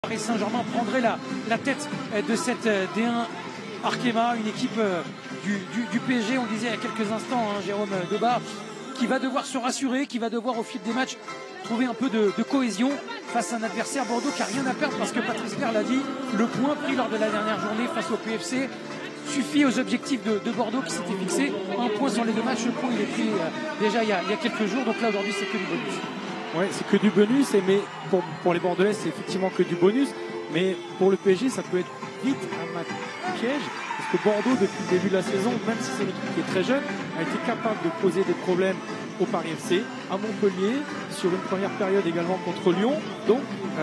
Paris Saint-Germain prendrait la tête de cette D1 Arkema, une équipe du PSG, on le disait il y a quelques instants, hein, Jérôme Debar, qui va devoir se rassurer, qui va devoir au fil des matchs trouver un peu de cohésion face à un adversaire Bordeaux qui n'a rien à perdre, parce que Patrice Clerc l'a dit, le point pris lors de la dernière journée face au PFC suffit aux objectifs de Bordeaux qui s'était fixé. Un point sur les deux matchs, le point il est pris déjà il y a quelques jours, donc là aujourd'hui c'est que du bonus. Ouais, c'est que du bonus, mais pour les Bordelais c'est effectivement que du bonus, mais pour le PSG ça peut être vite un match piège, parce que Bordeaux depuis le début de la saison, même si c'est une équipe qui est très jeune, a été capable de poser des problèmes au Paris FC, à Montpellier, sur une première période également contre Lyon, donc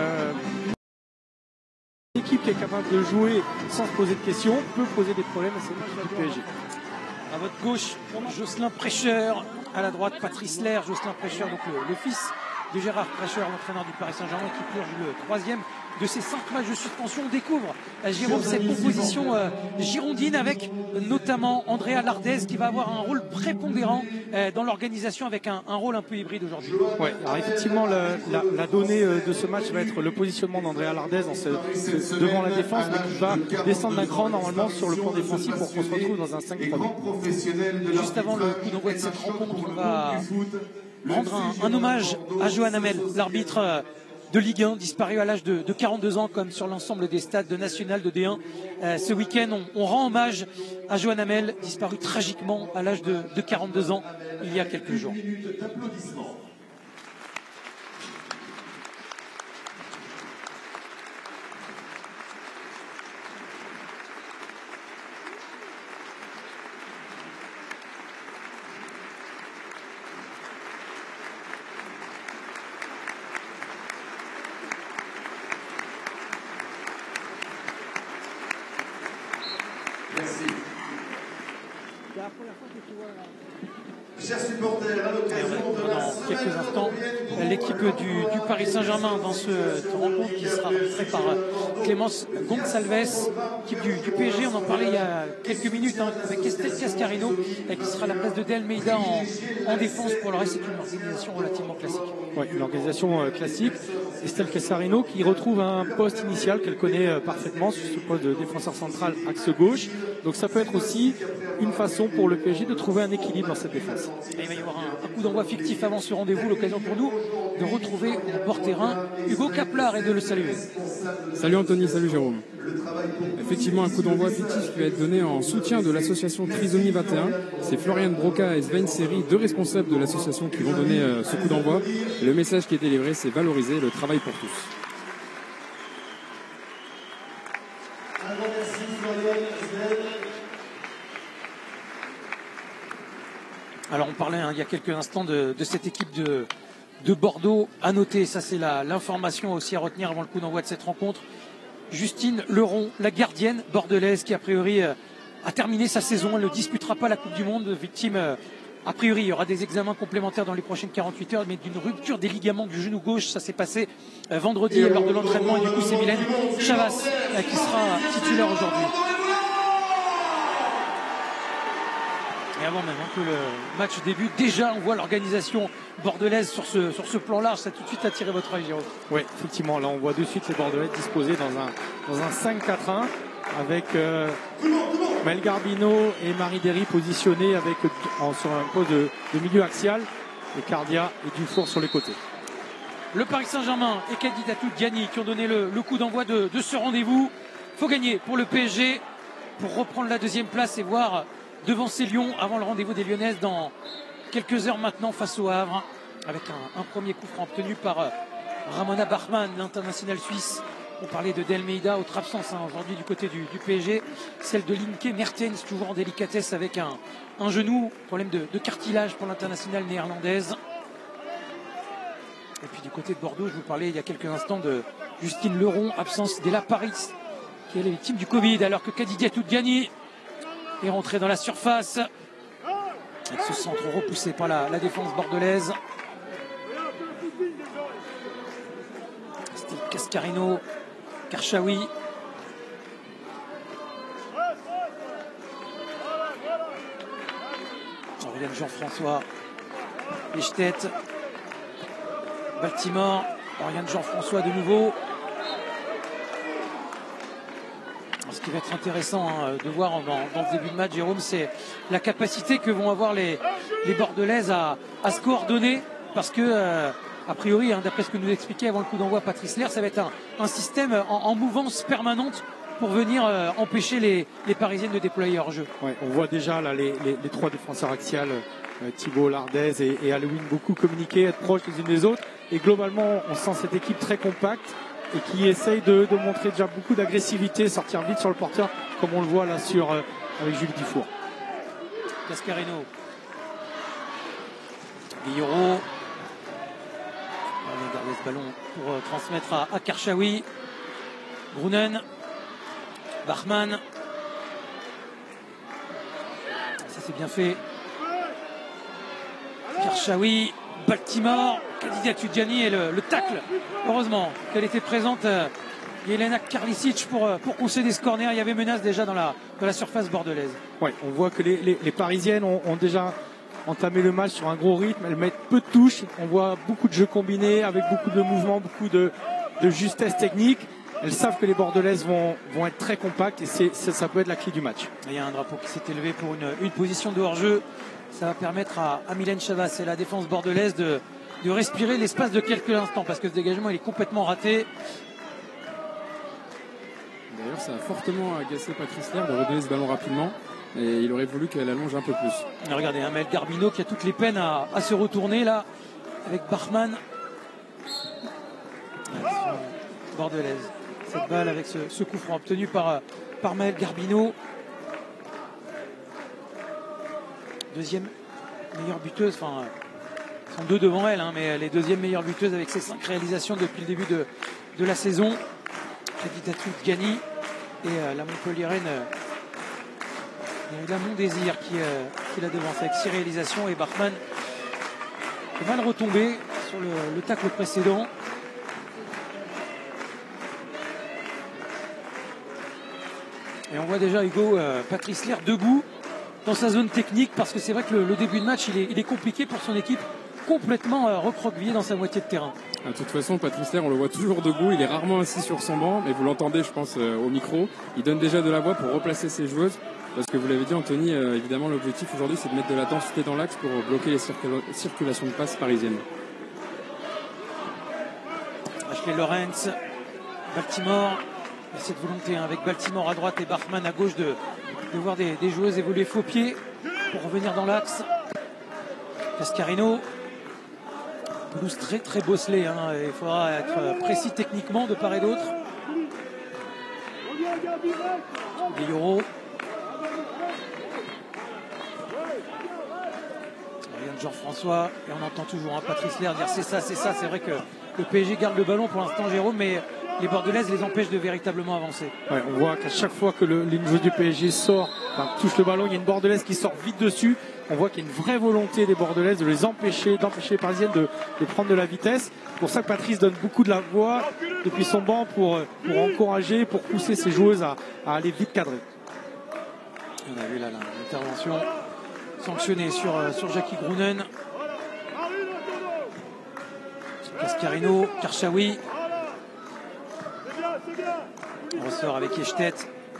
une équipe qui est capable de jouer sans se poser de questions peut poser des problèmes à cette équipe du PSG. À votre gauche, Jocelyn Prêcheur, à la droite Patrice Clerc, Jocelyn Prêcheur, donc le fils de Gérard Prêcheur, l'entraîneur du Paris Saint-Germain, qui purge le troisième de ces 5 matchs de suspension. On découvre, Jérôme, cette composition girondine avec notamment Andrea Lardez qui va avoir un rôle prépondérant dans l'organisation, avec un rôle un peu hybride aujourd'hui. Ouais, alors effectivement la donnée de ce match va être le positionnement d'Andrea Lardez devant la défense, mais qui va descendre d'un cran normalement sur le plan défensif pour qu'on se retrouve dans un 5-3. Juste avant le coup d'envoi de cette rencontre, on va rendre un hommage à Johan Hamel, l'arbitre de Ligue 1, disparu à l'âge de 42 ans, comme sur l'ensemble des stades de National de D1. Ce week-end, on rend hommage à Johan Hamel, disparu tragiquement à l'âge de 42 ans il y a quelques jours. Chers supporters, à l'occasion de la dans quelques instants, l'équipe du Paris Saint-Germain dans ce rencontre qui sera arbitrée par Clémence Gonçalves, équipe du PSG. On en parlait il y a quelques minutes avec Estelle Cascarino, qui sera à la place de De Almeida en défense. Pour le reste, c'est une organisation relativement classique. Oui, une organisation classique. Estelle Cascarino qui retrouve un poste initial qu'elle connaît parfaitement, sur ce poste de défenseur central axe gauche. Donc ça peut être aussi une façon pour le PSG de trouver un équilibre dans cette défense. Et il va y avoir un coup d'envoi fictif avant ce rendez-vous, l'occasion pour nous de retrouver au bord-terrain Hugo Caplar et de le saluer. Salut Anthony, salut Jérôme. Effectivement, un coup d'envoi fictif qui va être donné en soutien de l'association Trisomie 21. C'est Florian Broca et Sven Seri, deux responsables de l'association, qui vont donner ce coup d'envoi. Le message qui est délivré, c'est valoriser le travail pour tous. Alors on parlait il y a quelques instants de cette équipe de Bordeaux. À noter, ça c'est l'information aussi à retenir avant le coup d'envoi de cette rencontre. Justine Leron, la gardienne bordelaise, qui a priori a terminé sa saison. Elle ne disputera pas la Coupe du Monde, victime a priori, il y aura des examens complémentaires dans les prochaines 48 heures, mais d'une rupture des ligaments du genou gauche. Ça s'est passé vendredi lors de l'entraînement, et du coup c'est Mylène Chavas qui sera titulaire aujourd'hui. Et avant même que le match débute, déjà on voit l'organisation bordelaise sur ce plan large. Ça a tout de suite attiré votre œil, Jérôme. Oui, effectivement, là on voit de suite les Bordelais disposés dans un 5-4-1 avec Maël Garbino et Marie Derry positionnés sur un poste de milieu axial, et Cardia et Dufour sur les côtés. Le Paris Saint-Germain et Kadidiatou Diani qui ont donné le coup d'envoi de ce rendez-vous. Il faut gagner pour le PSG pour reprendre la deuxième place et voir devancer Lyon avant le rendez-vous des Lyonnaises dans quelques heures maintenant face au Havre, avec un premier coup franc obtenu par Ramona Bachmann, l'international suisse. On parlait de Delmeida, autre absence aujourd'hui du côté du PSG, celle de Linke Mertens, toujours en délicatesse avec un genou, problème de cartilage pour l'international néerlandaise. Et puis du côté de Bordeaux, je vous parlais il y a quelques instants de Justine Leron, absence d'Ella Paris, qui est la victime du Covid, alors que Kadidiatou Diani est rentré dans la surface avec ce centre repoussé par la défense bordelaise. Steve Cascarino, Karchaoui. Aurélien Jean-François, Echtet, Baltimore, Oriane Jean-François de nouveau. Ce qui va être intéressant de voir dans ce début de match, Jérôme, c'est la capacité que vont avoir les Bordelaises à se coordonner, parce que a priori, d'après ce que nous expliquait avant le coup d'envoi Patrice Lair, ça va être un système en mouvance permanente pour venir empêcher les Parisiennes de déployer leur jeu. Ouais, on voit déjà là les trois défenseurs axiales, Thibaut, Lardez et Halloween, beaucoup communiquer, être proches les unes des autres. Et globalement, on sent cette équipe très compacte et qui essaye de montrer déjà beaucoup d'agressivité, sortir vite sur le porteur, comme on le voit là avec Jules Dufour. Cascarino. Guillaume. On va garder ce ballon pour transmettre à Karchaoui. Grunen. Bachmann. Ça c'est bien fait. Karchaoui. Baltimore. Khadija Tudjani et le tacle. Heureusement qu'elle était présente. Jelena Karlisic pour concéder ce corner. Il y avait menace déjà dans la surface bordelaise. Ouais, on voit que les Parisiennes ont déjà entamé le match sur un gros rythme. Elles mettent peu de touches. On voit beaucoup de jeux combinés avec beaucoup de mouvements, beaucoup de justesse technique. Elles savent que les Bordelaises vont être très compactes et ça peut être la clé du match. Il y a un drapeau qui s'est élevé pour une position de hors-jeu. Ça va permettre à Mylène Chavas et la défense bordelaise de respirer l'espace de quelques instants, parce que ce dégagement il est complètement raté. D'ailleurs, ça a fortement agacé Patrice Lair de redonner ce ballon rapidement, et il aurait voulu qu'elle allonge un peu plus. Et regardez, Maël Garbino qui a toutes les peines à se retourner là avec Bachmann. Bordelaise. Cette balle avec ce coup franc obtenu par Maël Garbino. Deuxième meilleure buteuse, enfin, ils sont deux devant elle, mais les deuxième meilleure buteuse avec ses 5 réalisations depuis le début de la saison. Khadija Tudjani et la Montpelliéraine la Mondésir qui la devance avec 6 réalisations, et Bachmann est mal retombé sur le tacle précédent. Et on voit déjà Hugo Patrice Lair debout dans sa zone technique, parce que c'est vrai que le début de match il est compliqué pour son équipe, complètement recroquevillé dans sa moitié de terrain. De toute façon, Patrice Lair, on le voit toujours debout, il est rarement assis sur son banc, mais vous l'entendez, je pense, au micro. Il donne déjà de la voix pour replacer ses joueuses, parce que vous l'avez dit, Anthony, évidemment l'objectif aujourd'hui c'est de mettre de la densité dans l'axe pour bloquer les circulations de passes parisiennes. Ashley Lorenz, Baltimore, cette volonté avec Baltimore à droite et Bachmann à gauche de voir des joueuses évoluer faux pied pour revenir dans l'axe. Cascarino, pelouse très très bosselée, il faudra être précis techniquement de part et d'autre. Guillaume. Jean-François, et on entend toujours Patrice Lair dire c'est ça. C'est vrai que le PSG garde le ballon pour l'instant, Jérôme, mais les Bordelaises les empêchent de véritablement avancer. Ouais, on voit qu'à chaque fois que les joueurs du PSG touche le ballon, il y a une Bordelaise qui sort vite dessus. On voit qu'il y a une vraie volonté des Bordelaises de les d'empêcher les Parisiennes de prendre de la vitesse. C'est pour ça que Patrice donne beaucoup de la voix depuis son banc pour encourager, pour pousser ses joueuses à aller vite cadrer. On a vu là l'intervention sanctionnée sur Jackie Grunen. Cascarino, Karchaoui. On ressort avec Echtet.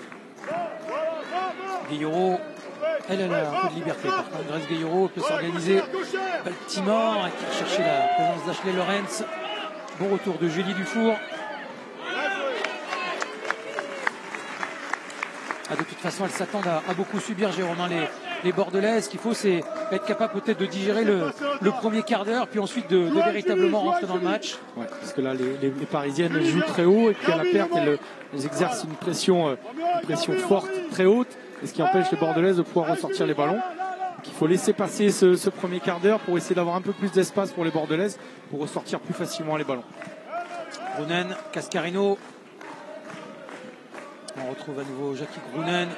Guillaume. Elle a un peu de liberté. Par contre, Grace Guillaume peut s'organiser. Baltimore qui va chercher la présence d'Ashley Lorenz. Bon retour de Julie Dufour. De toute façon, elles s'attendent à beaucoup subir, Jérôme. Les Bordelaises, ce qu'il faut, c'est être capable peut-être de digérer le premier quart d'heure, puis ensuite de véritablement rentrer dans le match. Ouais, parce que là, les Parisiennes jouent très haut, et puis à la perte, elles exercent une pression forte, très haute, et ce qui empêche les Bordelaises de pouvoir ressortir les ballons. Donc, il faut laisser passer ce premier quart d'heure pour essayer d'avoir un peu plus d'espace pour les Bordelaises, pour ressortir plus facilement les ballons. Grunen, Cascarino. On retrouve à nouveau Jackie Grunen.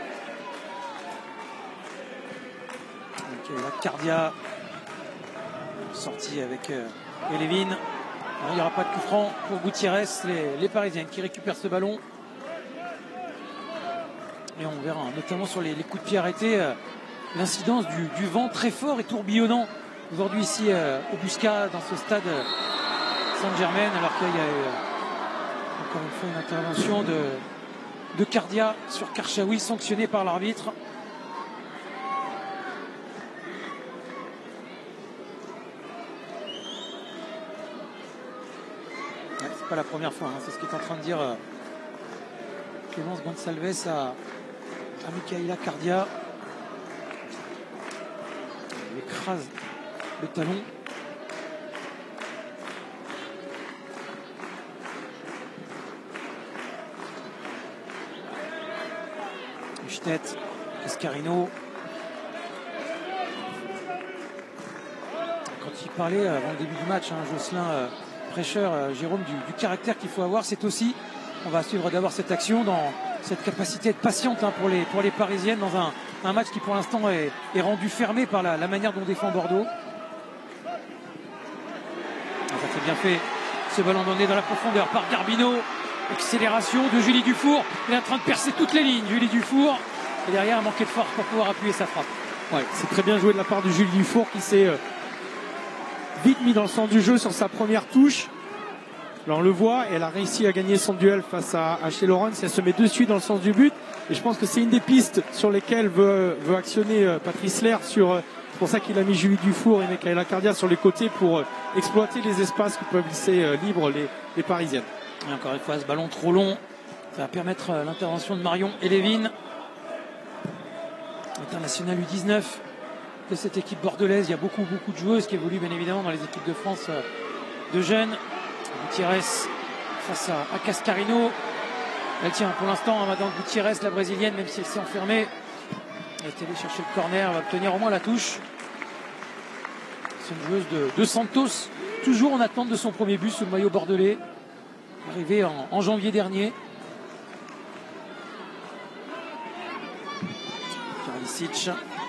La Cardia sortie avec Elevin. Il n'y aura pas de coup franc pour Gutiérrez, les Parisiennes qui récupèrent ce ballon. Et on verra notamment sur les coups de pied arrêtés l'incidence du vent très fort et tourbillonnant aujourd'hui ici au Busca, dans ce stade Saint-Germain, alors qu'il y a eu encore une fois une intervention de Cardia sur Karchaoui, sanctionné par l'arbitre. C'est pas la première fois, hein. C'est ce qu'il est en train de dire Clémence Gonçalves à Micaela Cardia. Il écrase le talon. Huchtet, Cascarino. Quand il parlait avant le début du match, hein, Jocelyn Prêcheur, Jérôme, du caractère qu'il faut avoir, c'est aussi, on va suivre d'abord cette action dans cette capacité à être patiente, hein, pour les Parisiennes dans un match qui pour l'instant est rendu fermé par la manière dont défend Bordeaux. Ça c'est bien fait, ce ballon donné dans la profondeur par Garbino. Accélération de Julie Dufour. Elle est en train de percer toutes les lignes, Julie Dufour. Et derrière, elle manquait de force pour pouvoir appuyer sa frappe. Ouais, c'est très bien joué de la part de Julie Dufour qui s'est vite mis dans le sens du jeu sur sa première touche. Là, on le voit, et elle a réussi à gagner son duel face à Ashley Lawrence. Elle se met de suite dans le sens du but. Et je pense que c'est une des pistes sur lesquelles veut actionner Patrice Lair. C'est pour ça qu'il a mis Julie Dufour et Micaela Cardia sur les côtés pour exploiter les espaces que peuvent laisser libres les Parisiennes. Et encore une fois, ce ballon trop long, ça va permettre l'intervention de Marion et Lévin, international U19 de cette équipe bordelaise. Il y a beaucoup de joueuses qui évoluent bien évidemment dans les équipes de France de jeunes. Gutiérrez face à Cascarino. Elle tient pour l'instant Madame Gutiérrez, la brésilienne, même si elle s'est enfermée. Elle est allée chercher le corner, elle va obtenir au moins la touche. C'est une joueuse de Santos, toujours en attente de son premier but sous le maillot bordelais, arrivé en janvier dernier. Karlisic,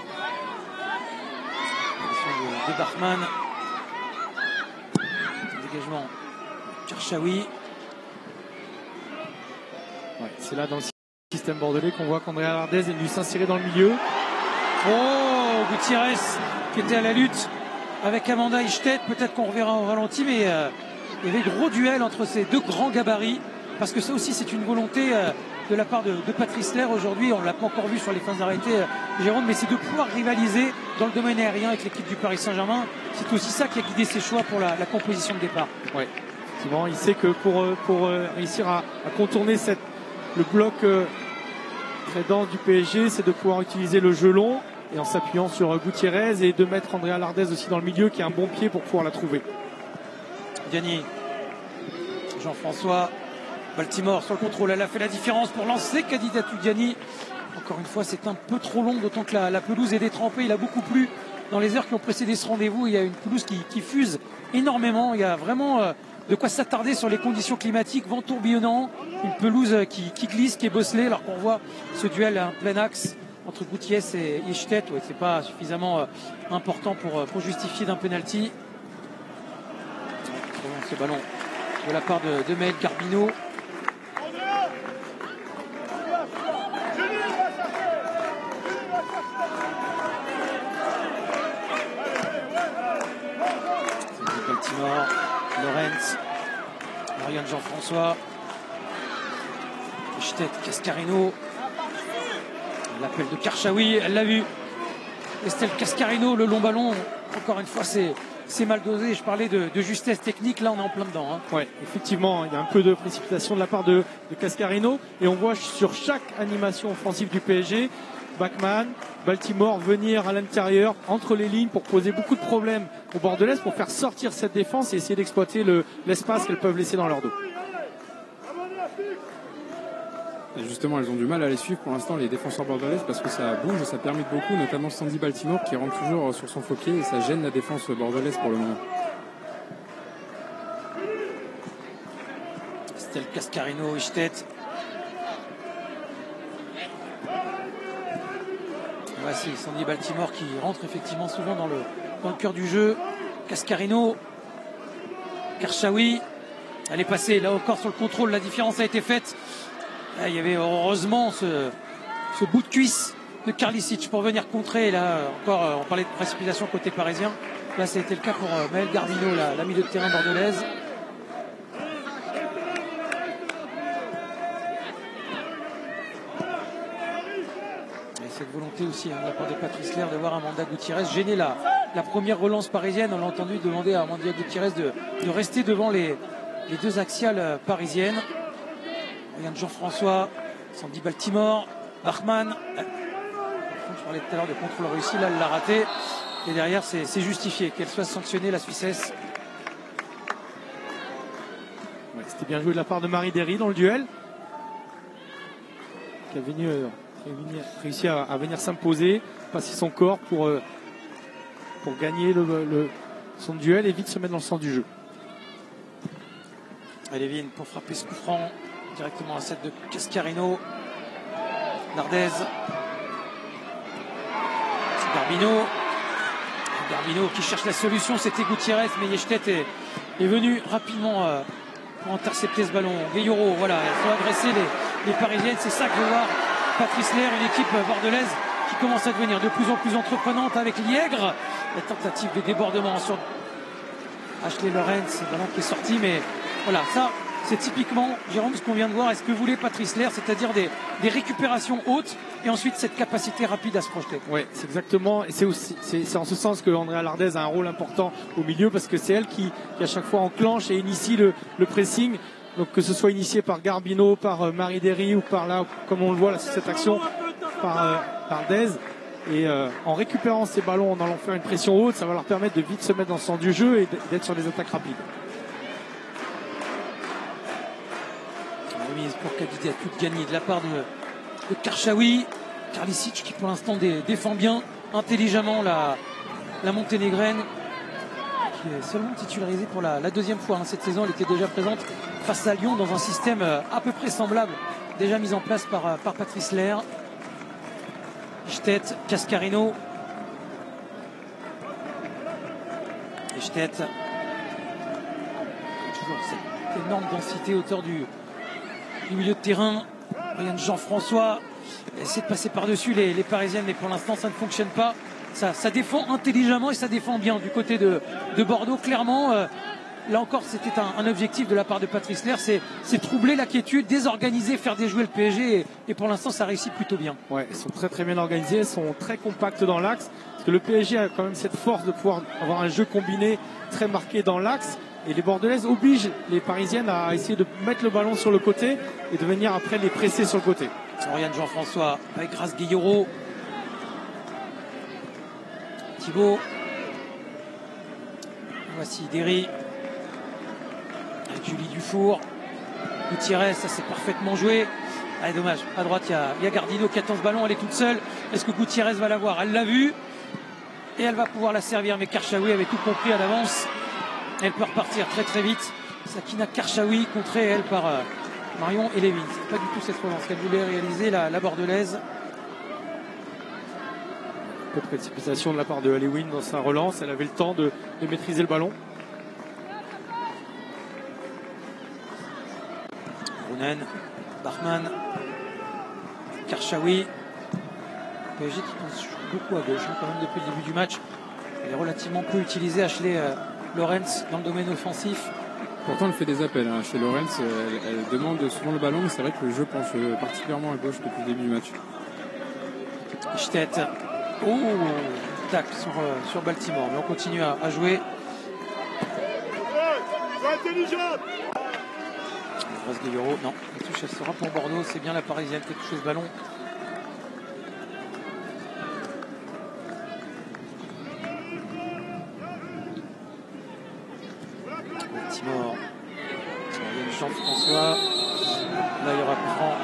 de Bachmann, dégagement Karchaoui. Ouais, c'est là dans le système bordelais qu'on voit qu'Andrea Lardez est venu s'insérer dans le milieu. Oh, Gutiérrez qui était à la lutte avec Amanda Hichtet. Peut-être qu'on reverra en ralenti, mais il y avait gros duel entre ces deux grands gabarits, parce que ça aussi c'est une volonté de la part de Patrice Lair aujourd'hui. On ne l'a pas encore vu sur les fins arrêtées, Jérôme, mais c'est de pouvoir rivaliser dans le domaine aérien avec l'équipe du Paris Saint-Germain. C'est aussi ça qui a guidé ses choix pour la composition de départ. Ouais. Effectivement, il sait que pour réussir à contourner le bloc très dense du PSG, c'est de pouvoir utiliser le jeu long et en s'appuyant sur Gutiérrez et de mettre Andrea Lardez aussi dans le milieu qui a un bon pied pour pouvoir la trouver. Diani, Jean-François, Baltimore sur le contrôle, elle a fait la différence pour lancer Kadidatu Diani. Encore une fois, c'est un peu trop long, d'autant que la pelouse est détrempée. Il a beaucoup plu dans les heures qui ont précédé ce rendez-vous. Il y a une pelouse qui fuse énormément. Il y a vraiment de quoi s'attarder sur les conditions climatiques, vent tourbillonnant, une pelouse qui glisse, qui est bosselée, alors qu'on voit ce duel à un plein axe entre Gutiérrez et Hichtet. Ouais, c'est pas suffisamment important pour justifier d'un penalty. Ce ballon de la part de Maëlle Garbino. Baltimore, Lorenz, Marianne Jean-François, Hichtet, Cascarino. L'appel de Karchaoui, elle l'a vu. Estelle Cascarino, le long ballon, encore une fois, c'est mal dosé. Je parlais de justesse technique, là on est en plein dedans. Ouais, effectivement, il y a un peu de précipitation de la part de Cascarino. Et on voit sur chaque animation offensive du PSG, Bachmann, Baltimore venir à l'intérieur, entre les lignes, pour poser beaucoup de problèmes aux Bordelaises, pour faire sortir cette défense et essayer d'exploiter l'espace qu'elles peuvent laisser dans leur dos. Et justement, elles ont du mal à les suivre pour l'instant, les défenseurs bordelaises, parce que ça bouge et ça permet beaucoup, notamment Sandy Baltimore qui rentre toujours sur son faux pied et ça gêne la défense bordelaise pour le moment. Estelle Cascarino, Hichtet. Voici Sandy Baltimore qui rentre effectivement souvent dans le cœur du jeu. Cascarino, Karchaoui, elle est passée là encore sur le contrôle, la différence a été faite. Là, il y avait heureusement ce bout de cuisse de Karlisic pour venir contrer. Là encore, on parlait de précipitation côté parisien. Là, ça a été le cas pour Maëlle Garbino, la milieu de terrain bordelaise. cette volonté aussi de la part de Patrice Lerre de voir Amanda Gutiérrez gêner la première relance parisienne. On l'a entendu demander à Amanda Gutiérrez de rester devant les deux axiales parisiennes. Regarde Jean-François, Sandy Baltimore, Bachmann. Je parlais tout à l'heure de contrôle réussi, là elle l'a raté. Et derrière c'est justifié qu'elle soit sanctionnée, la Suissesse. Ouais, c'était bien joué de la part de Marie Derry dans le duel. Qui a réussi à venir s'imposer, passer son corps pour gagner son duel et vite se mettre dans le centre du jeu. Levin pour frapper ce coup franc directement à cette de Cascarino. Nardez. Garbino qui cherche la solution, c'était Gutiérrez, mais Yeshtet est venu rapidement pour intercepter ce ballon. Gueyoro, voilà, il faut agresser les Parisiennes, c'est ça que veut voir Patrice Lerre, une équipe bordelaise qui commence à devenir de plus en plus entreprenante avec Liègre. La tentative de débordement sur Ashley Lorenz, le ballon qui est sorti, mais voilà, ça c'est typiquement, Jérôme, ce qu'on vient de voir, est-ce que voulait Patrice Lerre, c'est-à-dire des récupérations hautes et ensuite cette capacité rapide à se projeter. Oui, c'est exactement, et c'est en ce sens que Andrea Lardez a un rôle important au milieu, parce que c'est elle qui à chaque fois enclenche et initie le pressing. Donc que ce soit initié par Garbino, par Marie Derry ou par là, comme on le voit là, cette action par Lardez. Et en récupérant ces ballons, en allant faire une pression haute, ça va leur permettre de vite se mettre dans le centre du jeu et d'être sur des attaques rapides. Remise pour Kadidiatou Gagné de la part de Karchaoui. Karlisic qui pour l'instant défend bien intelligemment la Monténégraine, qui est seulement titularisée pour la deuxième fois cette saison. Elle était déjà présente face à Lyon dans un système à peu près semblable, déjà mis en place par Patrice Lerre. Yeshtet, Cascarino. Yeshtet. Toujours cette énorme densité hauteur du milieu de terrain. Regarde Jean-François essaie de passer par-dessus les Parisiennes, mais pour l'instant ça ne fonctionne pas. Ça défend intelligemment et ça défend bien du côté de Bordeaux. Clairement, là encore c'était un objectif de la part de Patrice Lerre, c'est troubler la quiétude, désorganiser, faire déjouer le PSG et pour l'instant ça réussit plutôt bien. Ouais, elles sont très très bien organisées, elles sont très compactes dans l'axe, parce que le PSG a quand même cette force de pouvoir avoir un jeu combiné très marqué dans l'axe. Et les Bordelaises obligent les Parisiennes à essayer de mettre le ballon sur le côté et de venir après les presser sur le côté. Oriane Jean-François avec Grace Guilloro. Thibaut. Voici Derry. Avec Julie Dufour. Gutiérrez, ça c'est parfaitement joué. Allez, dommage. À droite, il y a Gardino qui attend ce ballon. Elle est toute seule. Est-ce que Gutiérrez va l'avoir? Elle l'a vu. Et elle va pouvoir la servir. Mais Karchaoui avait tout compris à l'avance. Elle peut repartir très très vite. Sakina Karchaoui contrée elle par Marion et Levin. C'est pas du tout cette relance qu'elle voulait réaliser la Bordelaise. Un peu de précipitation de la part de Lewin dans sa relance. Elle avait le temps de maîtriser le ballon. Rounen, Bachmann, Karchaoui. PSG qui pense beaucoup à gauche quand même depuis le début du match. Elle est relativement peu utilisée. Ashley Lorenz dans le domaine offensif. Pourtant, elle fait des appels. Chez Lorenz, elle demande souvent le ballon, mais c'est vrai que le jeu penche particulièrement à gauche depuis le début du match. Yeshtet. Oh, tacle sur Baltimore. Mais on continue à jouer. Grace Guilloro, non. La touche, elle sera pour Bordeaux. C'est bien la Parisienne qui a touché ce ballon. Baltimore. Jean-François. Là, il y aura coup franc.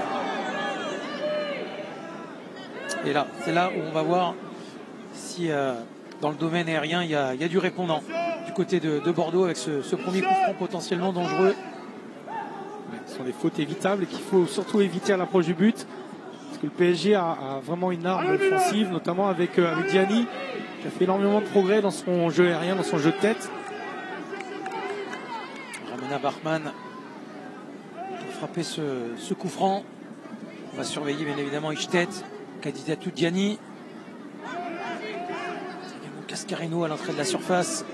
Et là, c'est là où on va voir si dans le domaine aérien, il y a du répondant du côté de Bordeaux avec ce premier coup franc potentiellement dangereux. Ce sont des fautes évitables et qu'il faut surtout éviter à l'approche du but. Parce que le PSG a vraiment une arme offensive, notamment avec Diani, qui a fait énormément de progrès dans son jeu aérien, dans son jeu de tête. Ramona Bachmann pour frapper ce coup franc. On va surveiller bien évidemment Yeshtet, Kadidiatou Diani. Également Cascarino à l'entrée de la surface.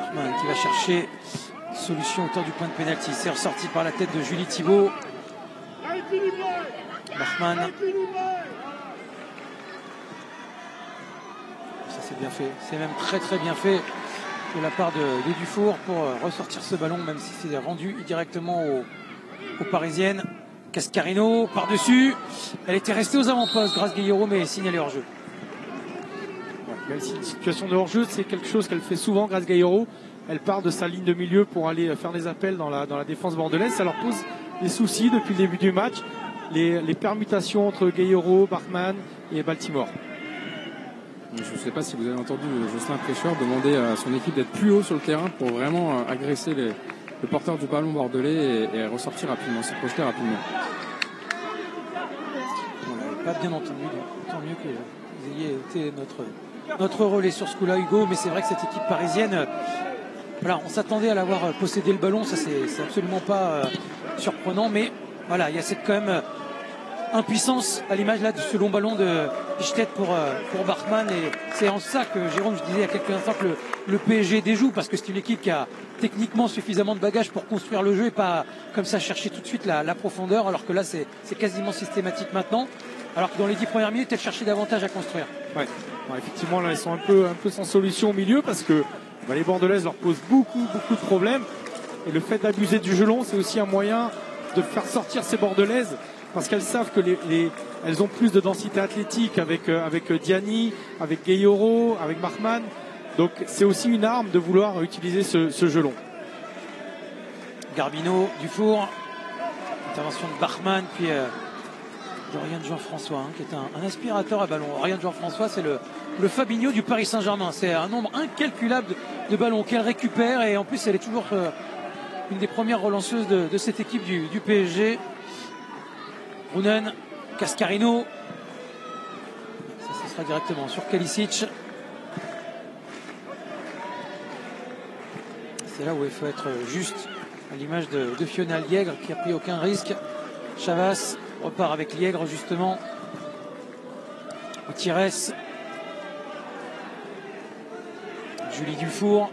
Bachmann qui va chercher solution autour du point de pénalty. C'est ressorti par la tête de Julie Thibault. Bachmann. Ça c'est bien fait. C'est même très bien fait de la part de Dufour pour ressortir ce ballon, même si c'est rendu directement aux Parisiennes. Cascarino par-dessus. Elle était restée aux avant-postes grâce à Guillaume, mais signalée hors jeu. Une situation de hors-jeu, c'est quelque chose qu'elle fait souvent grâce à Gaillero. Elle part de sa ligne de milieu pour aller faire des appels dans la défense bordelaise. Ça leur pose des soucis depuis le début du match. Les permutations entre Gaillero, Bachmann et Baltimore. Je ne sais pas si vous avez entendu Jocelyn Prêcheur demander à son équipe d'être plus haut sur le terrain pour vraiment agresser le porteur du ballon bordelais et ressortir rapidement, se projeter rapidement. On l'avait pas bien entendu, donc tant mieux que vous ayez été notre relais sur ce coup-là, Hugo. Mais c'est vrai que cette équipe parisienne, voilà, on s'attendait à l'avoir possédé le ballon, ça c'est absolument pas surprenant, mais voilà, il y a cette quand même impuissance à l'image là de ce long ballon de Bichtet pour Bachmann, et c'est en ça que Jérôme, je disais il y a quelques instants que le PSG déjoue, parce que c'est une équipe qui a techniquement suffisamment de bagages pour construire le jeu et pas comme ça chercher tout de suite la profondeur, alors que là c'est quasiment systématique maintenant, alors que dans les 10 premières minutes elle cherchait davantage à construire. Ouais. Ouais, effectivement là ils sont un peu sans solution au milieu, parce que les Bordelaises leur posent beaucoup de problèmes, et le fait d'abuser du jeu long, c'est aussi un moyen de faire sortir ces Bordelaises, parce qu'elles savent que elles ont plus de densité athlétique avec Diani, avec Gueyoro, avec Bachmann. Donc c'est aussi une arme de vouloir utiliser ce jeu long. Garbino, Dufour, intervention de Bachmann, puis de Oriane Jean-François, qui est un aspirateur à ballon. Oriane Jean-François, c'est le Fabinho du Paris Saint-Germain. C'est un nombre incalculable de ballons qu'elle récupère, et en plus elle est toujours une des premières relanceuses de cette équipe du PSG. Brunen, Cascarino, ça sera directement sur Kalisic. C'est là où il faut être juste, à l'image de Fiona Liègre qui a pris aucun risque. Chavas repart avec Liègre justement. Gutiérrez, Julie Dufour,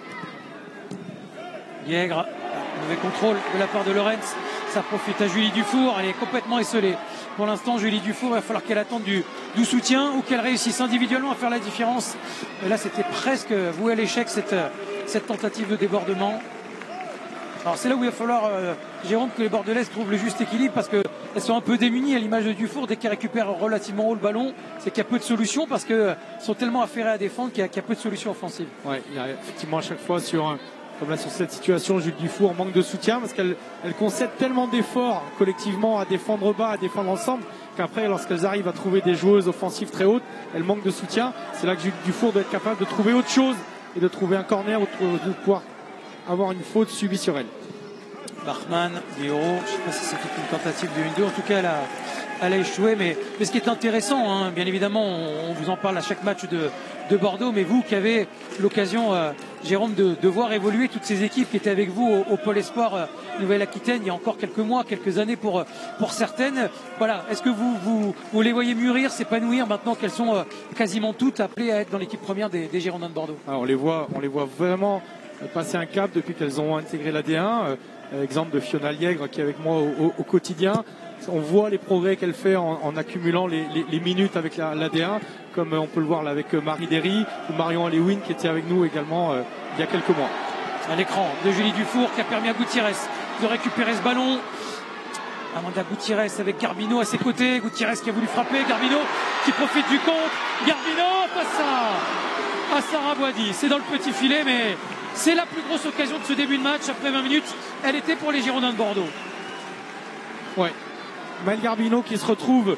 Liègre, mauvais contrôle de la part de Lorenz. Ça profite à Julie Dufour, elle est complètement esselée. Pour l'instant, Julie Dufour, il va falloir qu'elle attende du soutien ou qu'elle réussisse individuellement à faire la différence. Et là, c'était presque voué à l'échec cette tentative de débordement. Alors c'est là où il va falloir, Jérôme, que les Bordelaises trouvent le juste équilibre, parce qu'elles sont un peu démunies à l'image de Dufour. Dès qu'elles récupèrent relativement haut le ballon, c'est qu'il y a peu de solutions, parce qu'elles sont tellement affairées à défendre qu'il y a peu de solutions offensives. Ouais, il y a effectivement à chaque fois comme là sur cette situation, Julie Dufour manque de soutien, parce qu'elle concède tellement d'efforts collectivement à défendre bas, à défendre ensemble, qu'après, lorsqu'elles arrivent à trouver des joueuses offensives très hautes, elles manquent de soutien. C'est là que Julie Dufour doit être capable de trouver autre chose et de trouver un corner ou de pouvoir avoir une faute subie sur elle. Bachmann, Guillaume, je ne sais pas si c'était une tentative de 1-2, en tout cas elle a échoué, mais ce qui est intéressant, bien évidemment, on vous en parle à chaque match de Bordeaux, mais vous qui avez l'occasion, Jérôme, de voir évoluer toutes ces équipes qui étaient avec vous au Pôle Espoir Nouvelle-Aquitaine il y a encore quelques mois, quelques années pour certaines. Voilà, est-ce que vous les voyez mûrir, s'épanouir maintenant qu'elles sont quasiment toutes appelées à être dans l'équipe première des Girondins de Bordeaux? Alors, on les voit vraiment passer un cap depuis qu'elles ont intégré la D1. Exemple de Fiona Liègre qui est avec moi au quotidien. On voit les progrès qu'elle fait en accumulant les minutes avec la D1, comme on peut le voir là avec Marie Derry ou Marion Alewin qui était avec nous également il y a quelques mois. À l'écran de Julie Dufour qui a permis à Gutiérrez de récupérer ce ballon. Amanda Gutiérrez avec Garbino à ses côtés. Gutiérrez qui a voulu frapper. Garbino qui profite du contre. Garbino face à Sarah Boidi. C'est dans le petit filet, mais c'est la plus grosse occasion de ce début de match. Après 20 minutes, elle était pour les Girondins de Bordeaux. Ouais. Maëlle Garbino qui se retrouve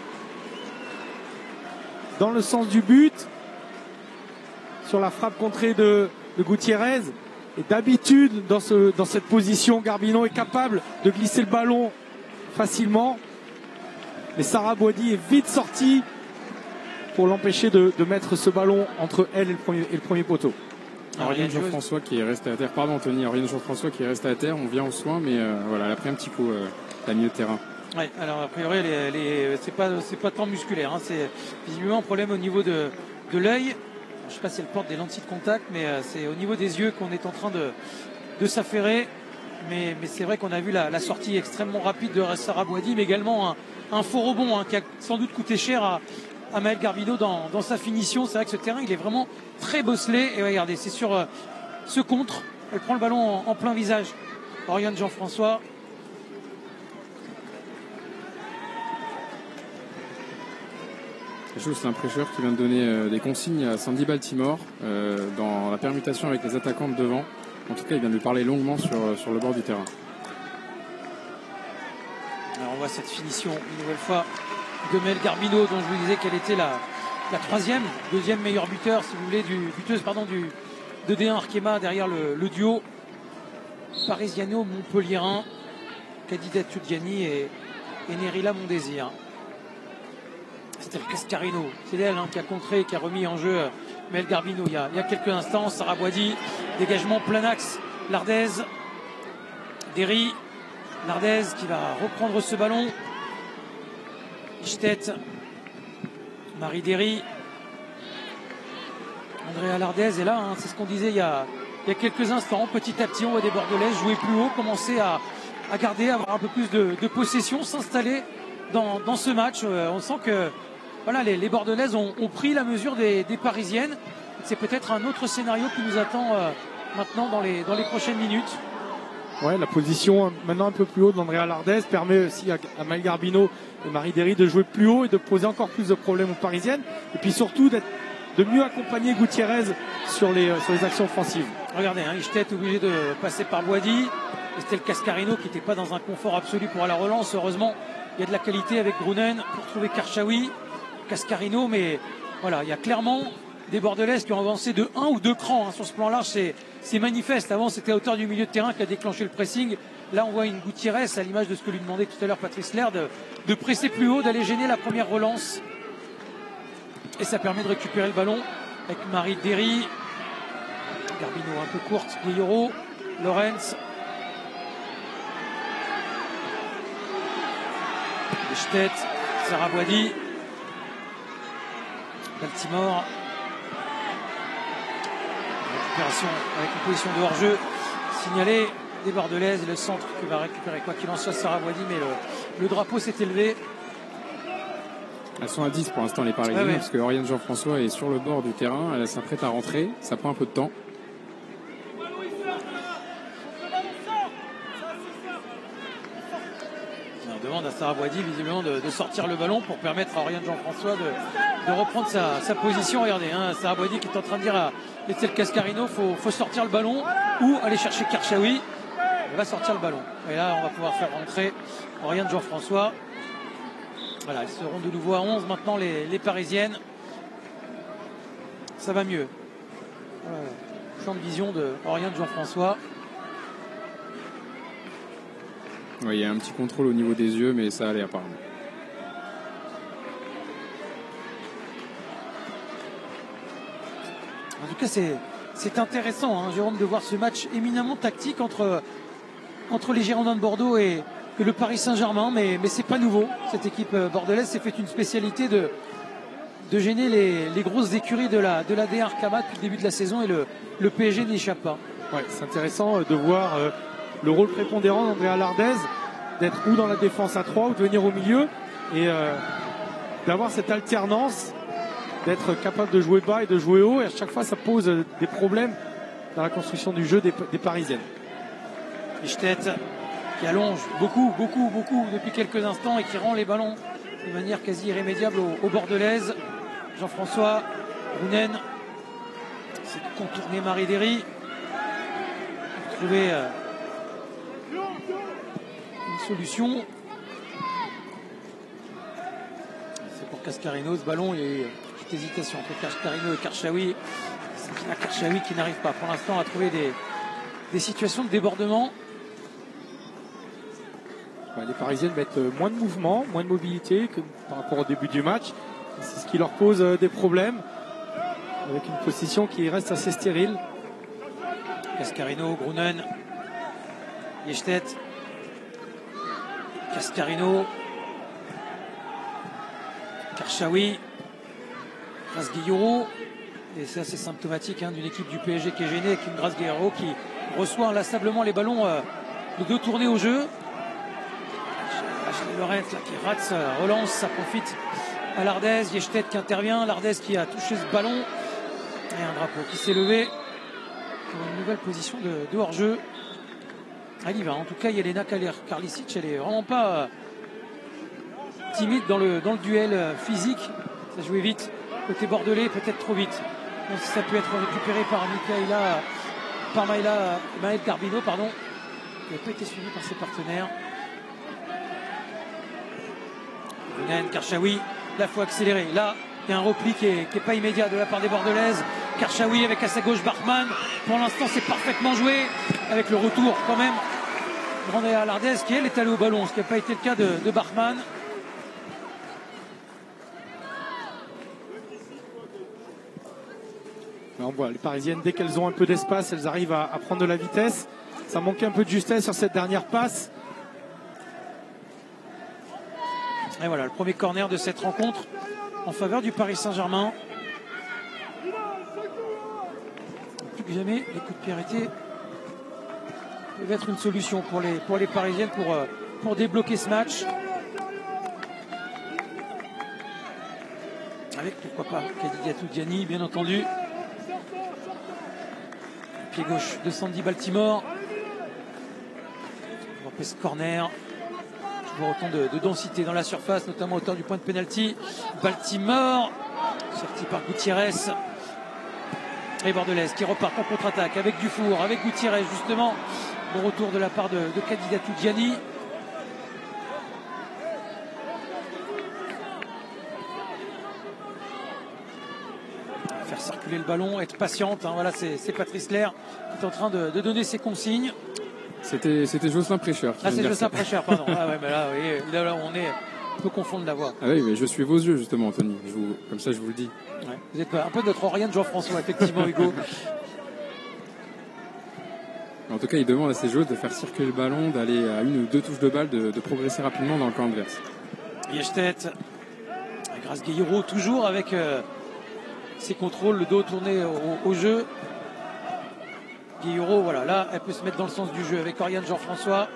dans le sens du but sur la frappe contrée de Gutiérrez. Et d'habitude, dans cette position, Garbino est capable de glisser le ballon facilement. Mais Sarah Boidi est vite sortie pour l'empêcher de mettre ce ballon entre elle et le premier poteau. Oriane Jean-François qui est resté à terre. Pardon Anthony, Oriane Jean-François qui est resté à terre. On vient au soin, mais voilà, elle a pris un petit coup, la milieu de terrain. Oui, alors a priori, c'est pas tant musculaire. C'est visiblement un problème au niveau de l'œil. je ne sais pas si elle porte des lentilles de contact, mais c'est au niveau des yeux qu'on est en train de s'affairer. Mais c'est vrai qu'on a vu la sortie extrêmement rapide de Sarah Boidi, mais également un faux rebond qui a sans doute coûté cher à Maëlle Garbino dans sa finition. C'est vrai que ce terrain, il est vraiment très bosselé. Et regardez, c'est sur ce contre. Elle prend le ballon en plein visage. Oriane Jean-François. C'est un prêcheur qui vient de donner des consignes à Sandy Baltimore dans la permutation avec les attaquants de devant. En tout cas, il vient de lui parler longuement sur le bord du terrain. Alors on voit cette finition une nouvelle fois de Maëlle Garbino, dont je vous disais qu'elle était la deuxième meilleure buteur, si vous voulez, buteuse de D1 Arkema derrière le duo parisiano-montpelliérain, Khadija Tudjani et Nerila Mondésir. C'était le Cascarino, c'est elle qui a contré, qui a remis en jeu Maëlle Garbino il y a quelques instants. Sarah Boidi, dégagement plein axe, Lardez, Derry, Lardez qui va reprendre ce ballon. Ichtet, Marie Derry, Andrea Lardez est là, c'est ce qu'on disait il y a quelques instants. Petit à petit, on voit des Bordelaises jouer plus haut, commencer à garder, avoir un peu plus de possession, s'installer dans ce match. On sent que voilà, les Bordelaises ont pris la mesure des Parisiennes. C'est peut-être un autre scénario qui nous attend maintenant dans les prochaines minutes. Ouais, la position maintenant un peu plus haut d'Andrea Lardez permet aussi à Maëlle Garbino et Marie Derry de jouer plus haut et de poser encore plus de problèmes aux Parisiennes. Et puis surtout de mieux accompagner Gutiérrez sur les actions offensives. Regardez, Ichtet obligé de passer par Boidi. Et c'était le Cascarino qui n'était pas dans un confort absolu pour la relance. Heureusement, il y a de la qualité avec Grunen pour trouver Karchaoui, Cascarino. Mais voilà, il y a clairement des Bordelaises qui ont avancé de 1 ou 2 crans sur ce plan large. C'est manifeste. Avant, c'était à hauteur du milieu de terrain qui a déclenché le pressing. Là, on voit une Gutiérrez, à l'image de ce que lui demandait tout à l'heure Patrice Laird, de presser plus haut, d'aller gêner la première relance. Et ça permet de récupérer le ballon avec Marie Derry. Garbino un peu courte, Guilloro, Lorenz. Ichtet, Sarah Boidi. Baltimore. Récupération avec une position de hors-jeu signalée des Bordelaises. Le centre qui va récupérer quoi qu'il en soit Sarah Boidi, mais le drapeau s'est élevé. Elles sont à 10 pour l'instant les Parisiennes, parce que Oriane Jean-François est sur le bord du terrain, elle s'apprête à rentrer, ça prend un peu de temps. On demande à Sarah Boidi visiblement de sortir le ballon pour permettre à Oriane Jean-François de reprendre sa position. Regardez, Sarah Boidi qui est en train de dire à Etienne Cascarino, faut sortir le ballon ou aller chercher Karchaoui. Elle va sortir le ballon. Et là, on va pouvoir faire rentrer Oriane Jean-François. Voilà, elles seront de nouveau à 11 maintenant les Parisiennes. Ça va mieux. Champ de vision de Oriane Jean-François. Oui, il y a un petit contrôle au niveau des yeux, mais ça allait apparemment. En tout cas, c'est intéressant, Jérôme, de voir ce match éminemment tactique entre les Girondins de Bordeaux et le Paris Saint-Germain, mais c'est pas nouveau. Cette équipe bordelaise s'est fait une spécialité de gêner les grosses écuries de la D1 Arkema depuis le début de la saison, et le PSG n'y échappe pas. Ouais, c'est intéressant de voir le rôle prépondérant d'Andrea Lardez, d'être ou dans la défense à 3 ou de venir au milieu, et d'avoir cette alternance, d'être capable de jouer bas et de jouer haut, et à chaque fois ça pose des problèmes dans la construction du jeu des Parisiennes. Ichtet qui allonge beaucoup depuis quelques instants et qui rend les ballons de manière quasi irrémédiable aux Bordelaises. Jean-François Grunen, c'est de contourner Marie Derry, trouver une solution. C'est pour Cascarino ce ballon, il y a eu une petite hésitation entre Cascarino et Karchaoui. C'est Karchaoui qui n'arrive pas pour l'instant à trouver des situations de débordement. Les Parisiennes mettent moins de mouvement, moins de mobilité que par rapport au début du match. C'est ce qui leur pose des problèmes, avec une position qui reste assez stérile. Cascarino, Grunen, Ichtet, Cascarino, Karchaoui, Guilloro, Et c'est assez symptomatique d'une équipe du PSG qui est gênée avec une Grace Guerrero qui reçoit inlassablement les ballons de deux tournées au jeu. Ashley Laurent qui rate, relance, ça profite à Lardez. Yeshtet qui intervient, Lardez qui a touché ce ballon. Et un drapeau qui s'est levé pour une nouvelle position de hors-jeu. Elle y va. En tout cas, Jelena Karlisic, elle est vraiment pas timide dans le duel physique. Ça jouait vite. Côté bordelais, peut-être trop vite. Donc, ça peut être récupéré par Maël Garbino, pardon. Il n'a pas été suivi par ses partenaires. Bounen, Karchaoui, la fois accélérée. Là, il y a un repli qui est pas immédiat de la part des Bordelaises. Karchaoui avec à sa gauche Bachmann. Pour l'instant, c'est parfaitement joué. Avec le retour quand même d'Andrea Lardez qui elle est allée au ballon, ce qui n'a pas été le cas de Bachmann. On voit les Parisiennes, dès qu'elles ont un peu d'espace, elles arrivent à prendre de la vitesse. Ça manquait un peu de justesse sur cette dernière passe. Et voilà, le premier corner de cette rencontre en faveur du Paris Saint-Germain. Plus que jamais, les coups de pied arrêtés peuvent être une solution pour les Parisiennes pour débloquer ce match. Avec, pourquoi pas, Kadidiatou Diani, bien entendu. Pied gauche de Sandy Baltimore. Lopez corner. Toujours autant de densité dans la surface, notamment au hauteur du point de pénalty. Baltimore, sorti par Gutiérrez. Et Bordelaise qui repartent en contre-attaque avec Dufour, avec Gutiérrez justement. Le retour de la part de Kadidiatou Diani. Faire circuler le ballon, être patiente. Voilà, c'est Patrice Lair qui est en train de donner ses consignes. C'était Jocelyn Prêcheur. C'est Jocelyn Prêcheur, pardon. Ah ouais, mais là, oui, là, on peut confondre la voix. Ah oui, mais je suis vos yeux justement, Anthony. Comme ça, je vous le dis. Ouais. Vous êtes un peu notre Oriane Jean-François, effectivement, Hugo. En tout cas, il demande à ses joueurs de faire circuler le ballon, d'aller à une ou deux touches de balle, de progresser rapidement dans le camp adverse. Yeshtet, Grace Guerrero, toujours avec ses contrôles, le dos tourné au jeu. Guerrero, voilà, là, elle peut se mettre dans le sens du jeu avec Oriane Jean-François.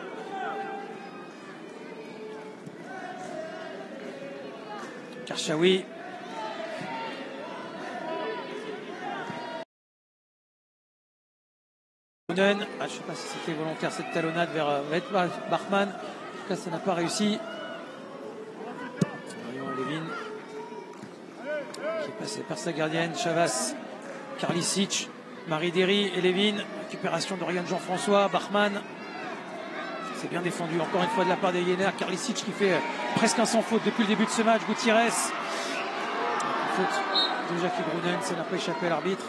Karchaoui. Je ne sais pas si c'était volontaire cette talonnade vers Bachmann. En tout cas, ça n'a pas réussi. Marion Levin qui est passé par sa gardienne. Chavas, Karlisic, Marie Derry et Levin. Récupération d'Oriane Jean-François. Bachmann. C'est bien défendu encore une fois de la part des Yenner. Karlisic qui fait presque un sans faute depuis le début de ce match. Gutiérrez. Faute de Jackie Brunen, ça n'a pas échappé à l'arbitre.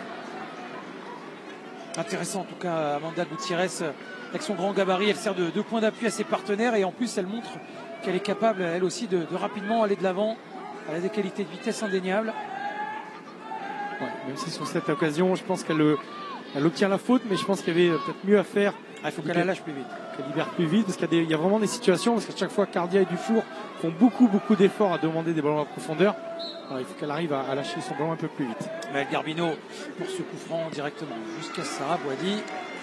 Intéressant en tout cas, Amanda Gutiérrez, avec son grand gabarit, elle sert de point d'appui à ses partenaires et en plus elle montre qu'elle est capable elle aussi de rapidement aller de l'avant. Elle a des qualités de vitesse indéniables. Ouais, même si sur cette occasion, je pense qu'elle obtient la faute, mais je pense qu'il y avait peut-être mieux à faire. Il faut qu'elle la lâche plus vite. Qu'elle libère plus vite, parce qu'il y a vraiment des situations, parce qu'à chaque fois, Cardia et Dufour font beaucoup d'efforts à demander des ballons à profondeur. Alors, il faut qu'elle arrive à lâcher son ballon un peu plus vite. Mais Garbino pour ce coup franc directement jusqu'à Sarah Boidi.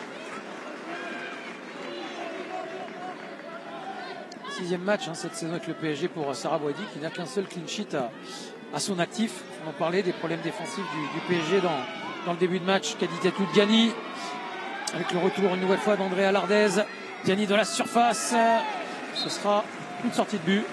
Sixième match cette saison avec le PSG pour Sarah Boidi qui n'a qu'un seul clean sheet à son actif. On en parlait des problèmes défensifs du PSG dans le début de match. Kadidiatou Diani avec le retour une nouvelle fois d'Andrea Lardez. Diani dans la surface. Ce sera une sortie de but.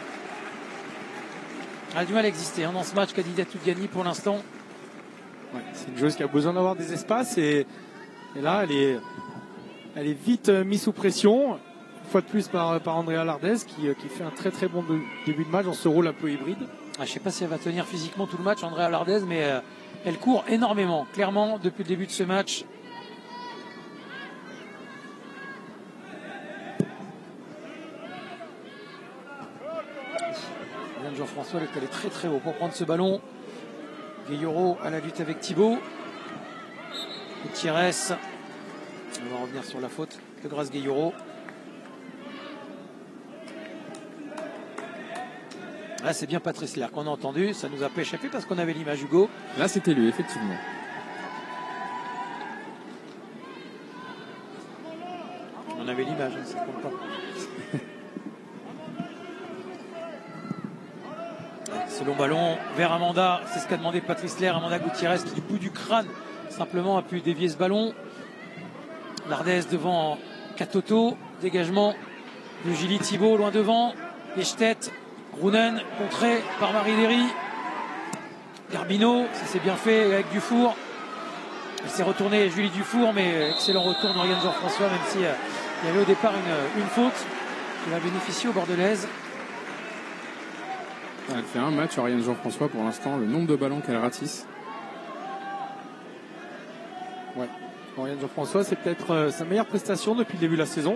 Elle a du mal à exister dans ce match, Kadidiatou Diani pour l'instant. Ouais, c'est une joueuse qui a besoin d'avoir des espaces et là elle est vite mise sous pression. Une fois de plus par Andrea Lardez qui fait un très bon début de match dans ce rôle un peu hybride. Je ne sais pas si elle va tenir physiquement tout le match, Andrea Lardez, mais elle court énormément, clairement, depuis le début de ce match. Jean-François est allé très haut pour prendre ce ballon. Guerrero à la lutte avec Thibaut. Gutiérrez. On va revenir sur la faute de Grace Guerrero. Là, c'est bien Patrice Lerre qu'on a entendu. Ça nous a pas échappé parce qu'on avait l'image Hugo. Là, c'était lui, effectivement. On avait l'image, hein, ça compte pas. Ce long ballon vers Amanda, c'est ce qu'a demandé Patrice Lerre. Amanda Gutiérrez qui du bout du crâne simplement a pu dévier ce ballon. Lardès devant Katoto, dégagement de Gilly Thibault loin devant. Echtet, Rounen contré par Marie Derry. Garbino, ça s'est bien fait avec Dufour. Il s'est retourné Julie Dufour, mais excellent retour d'Oriane Jean-François, même si il y avait au départ une faute qui va bénéficier aux Bordelaises. Elle fait un match, Oriane Jean-François, pour l'instant, le nombre de ballons qu'elle ratisse. Ouais. Oriane Jean-François, c'est peut-être sa meilleure prestation depuis le début de la saison.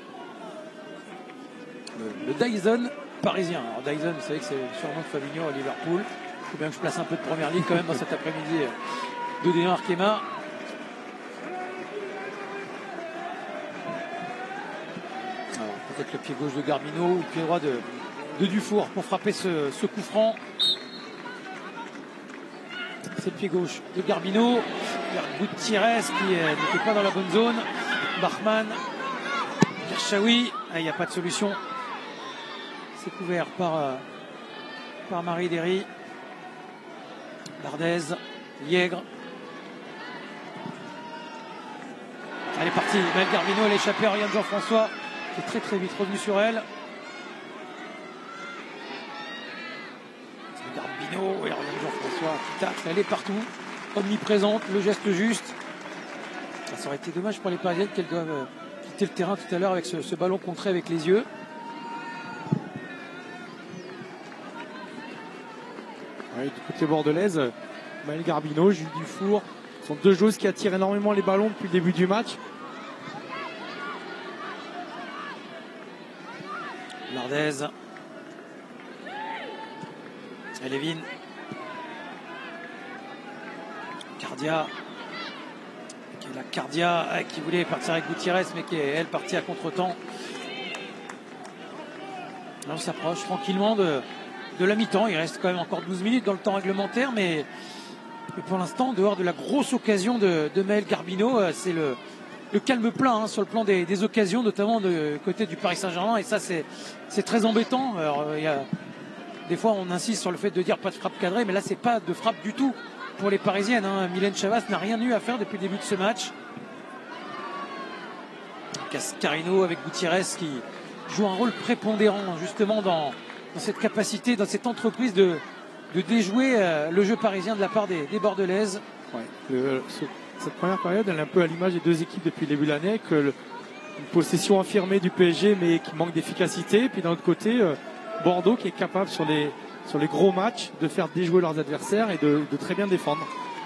Le Dyson parisien. Alors Dyson, vous savez que c'est le surnom de Fabinho à Liverpool. Il faut bien que je place un peu de première ligue quand même dans cet après-midi de D1 Arkema. Alors peut-être le pied gauche de Garbino ou le pied droit de Dufour pour frapper ce coup franc. C'est le pied gauche de Garbino. Gutiérrez qui n'était pas dans la bonne zone. Bachmann, Gershawi, il n'y a pas de solution. C'est couvert par Marie Derry. Lardez, Yègre. Elle est partie. Maëlle Garbino, elle a échappé à Oriane Jean-François qui est très vite revenu sur elle. Garbino et Oriane Jean-François qui tacle, elle est partout, omniprésente, le geste juste. Ça aurait été dommage pour les Parisiennes qu'elles doivent quitter le terrain tout à l'heure avec ce ballon contré avec les yeux. Oui, du côté bordelaise, Maëlle Garbino, Julie Dufour sont deux joueuses qui attirent énormément les ballons depuis le début du match. Lardez. Elevin. Cardia. La Cardia qui voulait partir avec Gutiérrez mais qui est elle partie à contre-temps. On s'approche tranquillement de la mi-temps. Il reste quand même encore 12 minutes dans le temps réglementaire, mais pour l'instant, en dehors de la grosse occasion de Maëlle Garbino, c'est le calme plein sur le plan des occasions, notamment de côté du Paris Saint-Germain, et ça c'est très embêtant. Alors, des fois on insiste sur le fait de dire pas de frappe cadrée, mais là c'est pas de frappe du tout pour les Parisiennes. Mylène Chavas n'a rien eu à faire depuis le début de ce match. Cascarino avec Gutiérrez qui joue un rôle prépondérant justement dans cette capacité, dans cette entreprise de déjouer le jeu parisien de la part des Bordelaises. Ouais, cette première période, elle est un peu à l'image des deux équipes depuis le début de l'année, une possession affirmée du PSG mais qui manque d'efficacité. Puis d'un autre côté, Bordeaux qui est capable sur les gros matchs de faire déjouer leurs adversaires et de très bien défendre.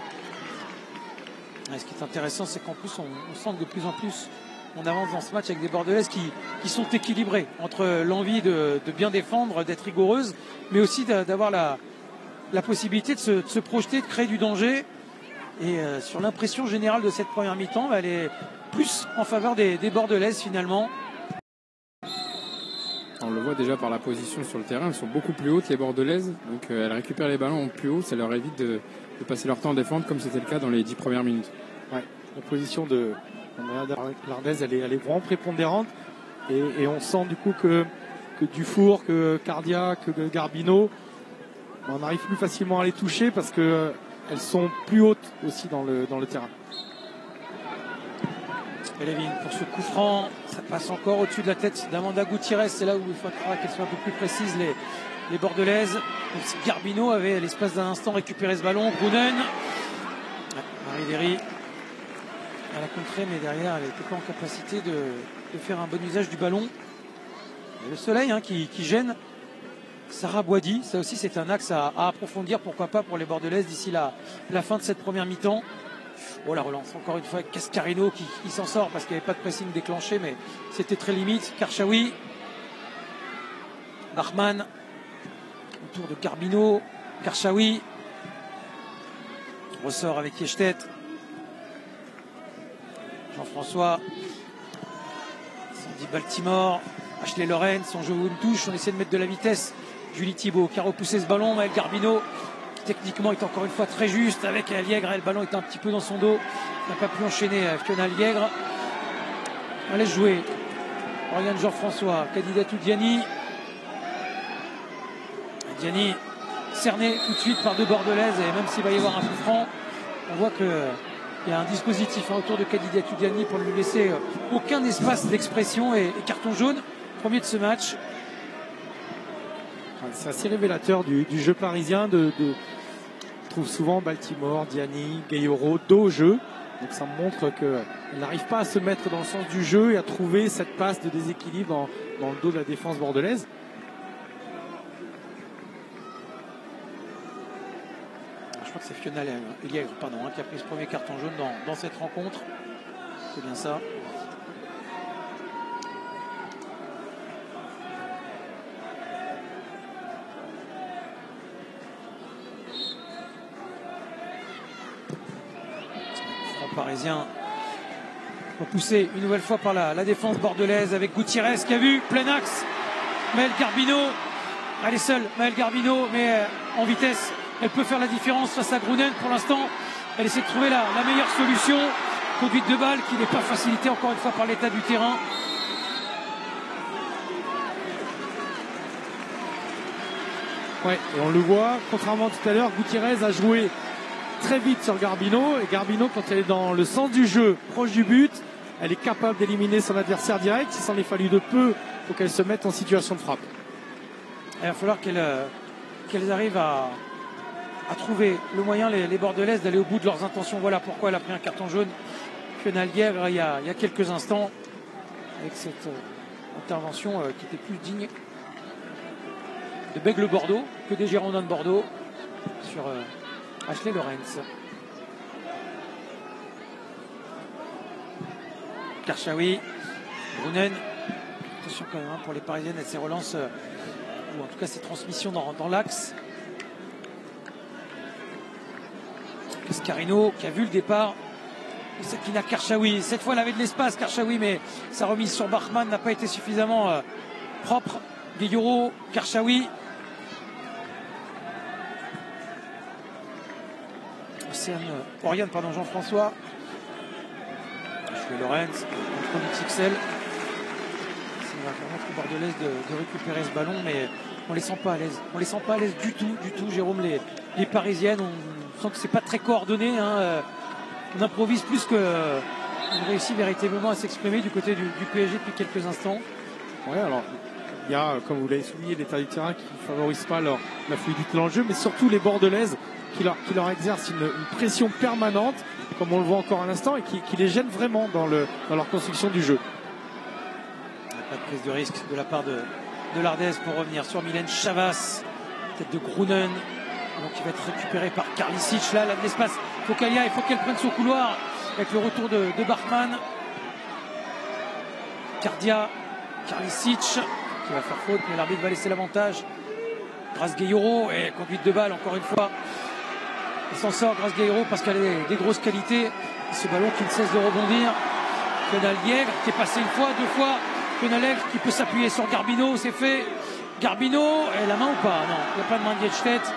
Et ce qui est intéressant, c'est qu'en plus on sent que de plus en plus on avance dans ce match avec des Bordelaises qui sont équilibrées entre l'envie de bien défendre, d'être rigoureuses, mais aussi d'avoir la possibilité de se projeter, de créer du danger. Et sur l'impression générale de cette première mi-temps, elle est plus en faveur des Bordelaises finalement. On le voit déjà par la position sur le terrain, elles sont beaucoup plus hautes les Bordelaises, donc elles récupèrent les ballons plus haut, ça leur évite de passer leur temps à défendre comme c'était le cas dans les 10 premières minutes. Ouais, la position de Lardez, elle est vraiment prépondérante et on sent du coup que Dufour, que Cardia, que Garbino, on arrive plus facilement à les toucher parce que elles sont plus hautes aussi dans le terrain. Elevin pour ce coup franc, ça passe encore au-dessus de la tête d'Amanda Gutiérrez. C'est là où il faudra qu'elles soient un peu plus précises les Bordelaises. Donc si Garbino avait à l'espace d'un instant récupéré ce ballon, Rounen, Marie Derry à la contrée, mais derrière elle n'était pas en capacité de faire un bon usage du ballon. Et le soleil qui gêne Sarah Boidi, ça aussi c'est un axe à approfondir, pourquoi pas pour les Bordelaises d'ici la fin de cette première mi-temps. Oh, la relance encore une fois avec Cascarino qui s'en sort parce qu'il n'y avait pas de pressing déclenché, mais c'était très limite. Karchaoui, Bachmann autour de Garbino, Karchaoui ressort avec Echtet, Jean-François, Sandy Baltimore, Ashley Lawrence, on joue une touche, on essaie de mettre de la vitesse Julie Thibault qui a repoussé ce ballon. Maël Garbino qui techniquement est encore une fois très juste avec Liègre. Le ballon est un petit peu dans son dos. N'a pas pu enchaîner Fiona Liègre. On laisse jouer Oriane Jean-François, Kadidiatou Diani. Diani cerné tout de suite par deux Bordelaises, et même s'il va y avoir un coup franc, on voit qu'il y a un dispositif autour de Kadidiatou Diani pour ne lui laisser aucun espace d'expression, et carton jaune, premier de ce match. C'est assez révélateur du jeu parisien. On trouve souvent Baltimore, Diani, Gayoro dos au jeu. Donc ça montre qu'il n'arrive pas à se mettre dans le sens du jeu et à trouver cette passe de déséquilibre dans le dos de la défense bordelaise. Je crois que c'est Fiona Liègre qui a pris ce premier carton jaune dans cette rencontre. C'est bien ça. Parisien repoussé une nouvelle fois par la défense bordelaise avec Gutiérrez qui a vu plein axe. Maël Garbino, elle est seule, Maël Garbino, mais en vitesse, elle peut faire la différence face à Grunen. Pour l'instant, elle essaie de trouver la meilleure solution. Conduite de balle qui n'est pas facilitée encore une fois par l'état du terrain. Ouais, et on le voit, contrairement à tout à l'heure, Gutiérrez a joué très vite sur Garbino, et Garbino, quand elle est dans le sens du jeu, proche du but, elle est capable d'éliminer son adversaire direct. S'il s'en est fallu de peu pour qu'elle se mette en situation de frappe. Il va falloir qu'elles arrivent à trouver le moyen, les Bordelaises, d'aller au bout de leurs intentions. Voilà pourquoi elle a pris un carton jaune. Fiona Liègre il y a quelques instants, avec cette intervention qui était plus digne de Bègle-Bordeaux que des Girondins de Bordeaux sur Ashley Lorenz. Karchaoui, Grunen. Attention quand même pour les Parisiennes et ses relances, ou en tout cas ses transmissions dans l'axe. Cascarino qui a vu le départ de Sakina Karchaoui. Cette fois elle avait de l'espace Karchaoui, mais sa remise sur Bachmann n'a pas été suffisamment propre. Guilloro, Karchaoui. Oriane, Jean-François. Lorenz, contre l'XXL. Ça va permettre aux Bordelaises de récupérer ce ballon, mais on les sent pas à l'aise. On les sent pas à l'aise du tout, Jérôme. Les Parisiennes, on sent que c'est pas très coordonné. On improvise plus qu'on réussit véritablement à s'exprimer du côté du PSG depuis quelques instants. Ouais, alors il y a, comme vous l'avez souligné, l'état du terrain qui ne favorise pas la fluidité dans le jeu, mais surtout les Bordelaises qui leur exercent une pression permanente, comme on le voit encore à l'instant, et qui les gêne vraiment dans leur construction du jeu. Pas de prise de risque de la part de l'Ardèze pour revenir sur Mylène Chavas, tête de Grunen, donc qui va être récupéré par Karlisic. Là, elle a de l'espace, il faut qu'elle prenne son couloir avec le retour de Bachmann. Karlisic qui va faire faute, mais l'arbitre va laisser l'avantage. Grace Gueyoro, et conduite de balle encore une fois. Elle s'en sort, Grace Gueyoro, parce qu'elle a des grosses qualités. Et ce ballon qui ne cesse de rebondir. Fiona Liègre qui est passé une fois, deux fois. Fiona Liègre qui peut s'appuyer sur Garbino, c'est fait. Garbino, et la main ou pas? Non, il n'y a pas de main de Dietstedt.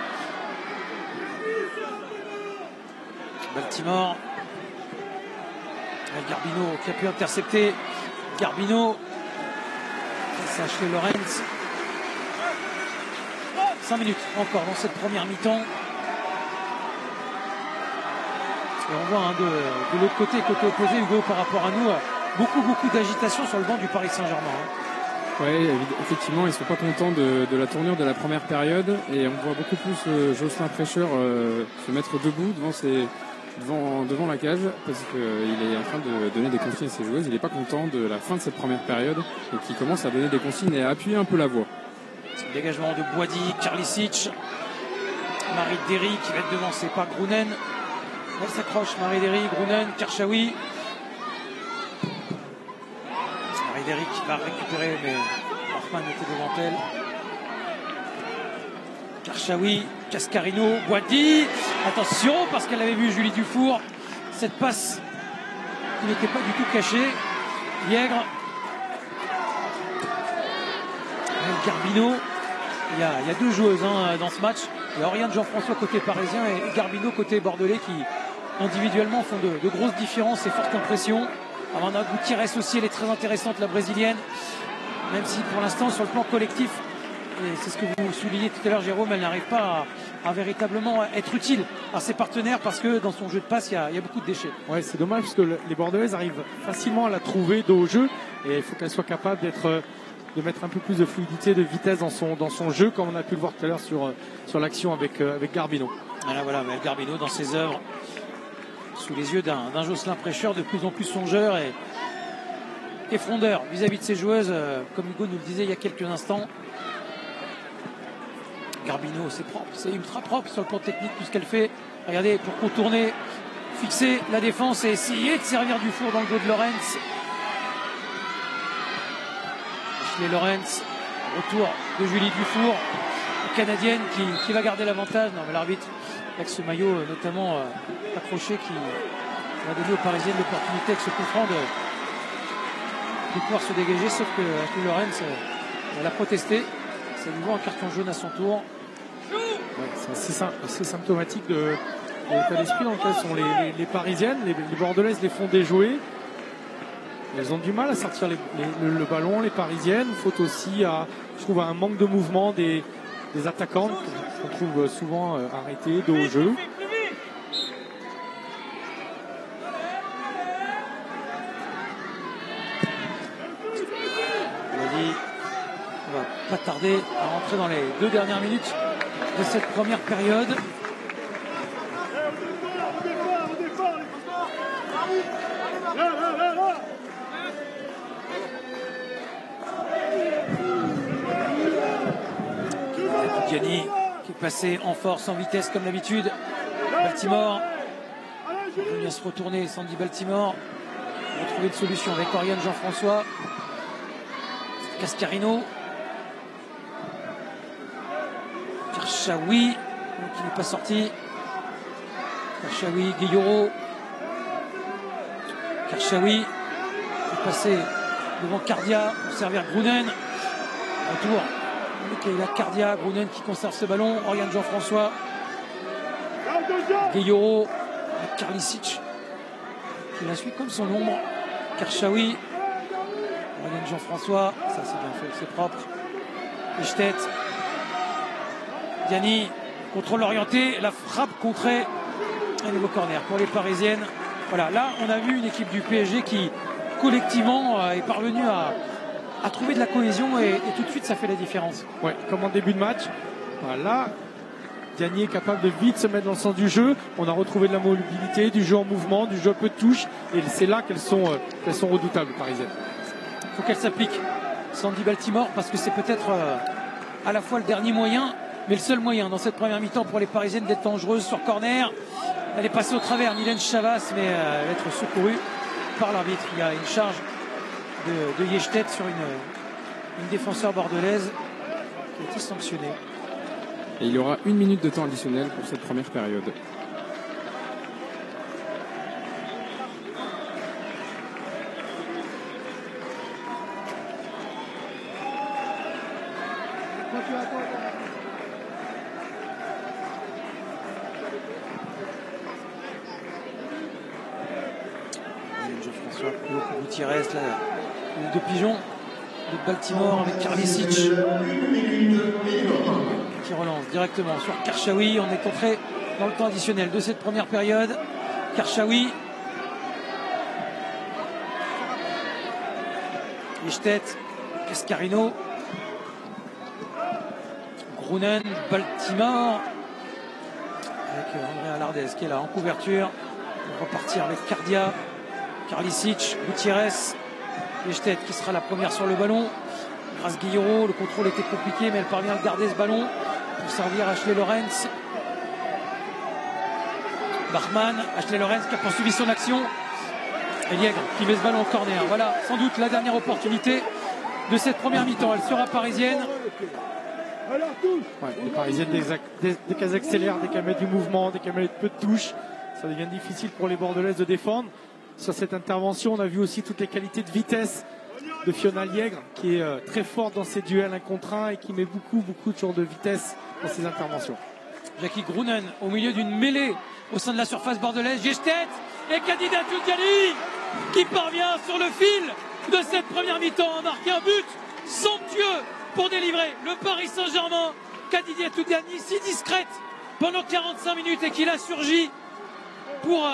Baltimore. Garbino qui a pu intercepter. Garbino. C'est Ashley Lorenz. 5 minutes encore dans cette première mi-temps. Et on voit de l'autre côté opposé, Hugo, par rapport à nous, beaucoup d'agitation sur le banc du Paris Saint-Germain. Oui, effectivement, ils ne sont pas contents de la tournure de la première période, et on voit beaucoup plus Jocelyn Prêcheur se mettre debout devant la cage, parce qu'il est en train de donner des consignes à ses joueuses. Il n'est pas content de la fin de cette première période, et il commence à donner des consignes et à appuyer un peu la voix. Dégagement de Boadi, Karlisic, Marie Derry qui va être devancée par Grunen. Elle s'accroche, Marie Derry, Grunen, Karchaoui. Marie Derry qui va récupérer, mais Bachmann était devant elle. Karchaoui, Cascarino, Boadi. Attention, parce qu'elle avait vu Julie Dufour. Cette passe qui n'était pas du tout cachée. Liègre. Garbino. Il y a deux joueuses dans ce match. Il y a Oriane Jean-François côté parisien et Garbino côté bordelais qui individuellement font de grosses différences et fortes impressions. Amanda Gutiérrez aussi, elle est très intéressante, la brésilienne. Même si pour l'instant sur le plan collectif, et c'est ce que vous soulignez tout à l'heure Jérôme, elle n'arrive pas à véritablement être utile à ses partenaires parce que dans son jeu de passe il y a beaucoup de déchets. Ouais, c'est dommage parce que les Bordelaises arrivent facilement à la trouver dos au jeu et il faut qu'elle soit capable de mettre un peu plus de fluidité, de vitesse dans son jeu comme on a pu le voir tout à l'heure sur l'action avec Garbino. Voilà, mais Garbino dans ses œuvres sous les yeux d'un Jocelyn Prêcheur de plus en plus songeur et frondeur vis-à-vis de ses joueuses, comme Hugo nous le disait il y a quelques instants. Garbino, c'est propre, c'est ultra propre sur le plan technique tout ce qu'elle fait. Regardez, pour contourner, fixer la défense et essayer de servir du four dans le dos de Lorenz. Ashley Lorenz, retour de Julie Dufour, canadienne qui va garder l'avantage. Non mais l'arbitre, avec ce maillot notamment accroché, qui va donner aux Parisiennes l'opportunité avec ce coup franc de pouvoir se dégager, sauf que Ashley Lorenz elle a protesté. Ça lui vaut un carton jaune à son tour. Ouais, c'est assez symptomatique de l'état d'esprit dans lequel sont les Parisiennes. Les Bordelaises les font déjouer. Elles ont du mal à sortir le ballon, les Parisiennes. Faute aussi je trouve, à un manque de mouvement des attaquantes qu'on trouve souvent arrêtées dos au jeu. On va pas tarder à rentrer dans les 2 dernières minutes de cette première période. Gianni qui est passé en force, en vitesse comme d'habitude. Baltimore vient se retourner. Sandy Baltimore va trouver une solution avec Oriane Jean-François. Cascarino. Karchaoui qui n'est pas sorti. Karchaoui, Guilloro. Karchaoui est passé devant Cardia pour servir Grunen. Retour. La Cardia, Grunen qui conserve ce ballon. Oriane Jean-François. Guilloro. Karlisic qui la suit comme son ombre. Karchaoui. Oriane Jean-François. Ça c'est bien fait, c'est propre. Echtet. Diani, contrôle orienté, la frappe contrée, un nouveau corner pour les Parisiennes. Voilà, là on a vu une équipe du PSG qui collectivement est parvenue à trouver de la cohésion et tout de suite ça fait la différence. Ouais, comme en début de match. Voilà, Diani est capable de vite se mettre dans le sens du jeu. On a retrouvé de la mobilité, du jeu en mouvement, du jeu un peu de touche et c'est là qu'elles sont redoutables, les Parisiennes. Il faut qu'elles s'appliquent. Sandy Baltimore parce que c'est peut-être à la fois le dernier moyen mais le seul moyen dans cette première mi-temps pour les Parisiennes d'être dangereuses sur corner. Elle est passée au travers, Mylène Chavas, mais elle va être secourue par l'arbitre. Il y a une charge de Yechtet sur une défenseur bordelaise qui a été sanctionnée. Et il y aura 1 minute de temps additionnel pour cette première période. Jean-François Gutiérrez, de Pigeon de Baltimore avec Karlisic qui relance directement sur Karchaoui. On est entré dans le temps additionnel de cette première période. Karchaoui, Echtet, Cascarino, Grunen, Baltimore avec André Alardez qui est là en couverture. On va repartir avec Cardia, Karlisic, Gutiérrez, Echtet qui sera la première sur le ballon. Grâce Guilloro, le contrôle était compliqué mais elle parvient à garder ce ballon pour servir Ashley Lorenz. Bachmann, Ashley Lorenz qui a poursuivi son action. Et Liègre qui met ce ballon au corner. Voilà sans doute la dernière opportunité de cette première mi-temps. Elle sera parisienne. Ouais, les Parisiennes, dès qu'elles accélèrent, dès qu'elles mettent du mouvement, dès qu'elles mettent peu de touches, ça devient difficile pour les Bordelaises de défendre. Sur cette intervention, on a vu aussi toutes les qualités de vitesse de Fiona Liègre, qui est très forte dans ses duels 1 contre 1 et qui met beaucoup toujours de vitesse dans ses interventions. Jackie Grunen au milieu d'une mêlée au sein de la surface bordelaise. Gestet et Kadidiatou Diani qui parvient sur le fil de cette première mi-temps à marquer un but somptueux pour délivrer le Paris Saint-Germain. Kadidiatou Diani si discrète pendant 45 minutes et qu'il a surgi pour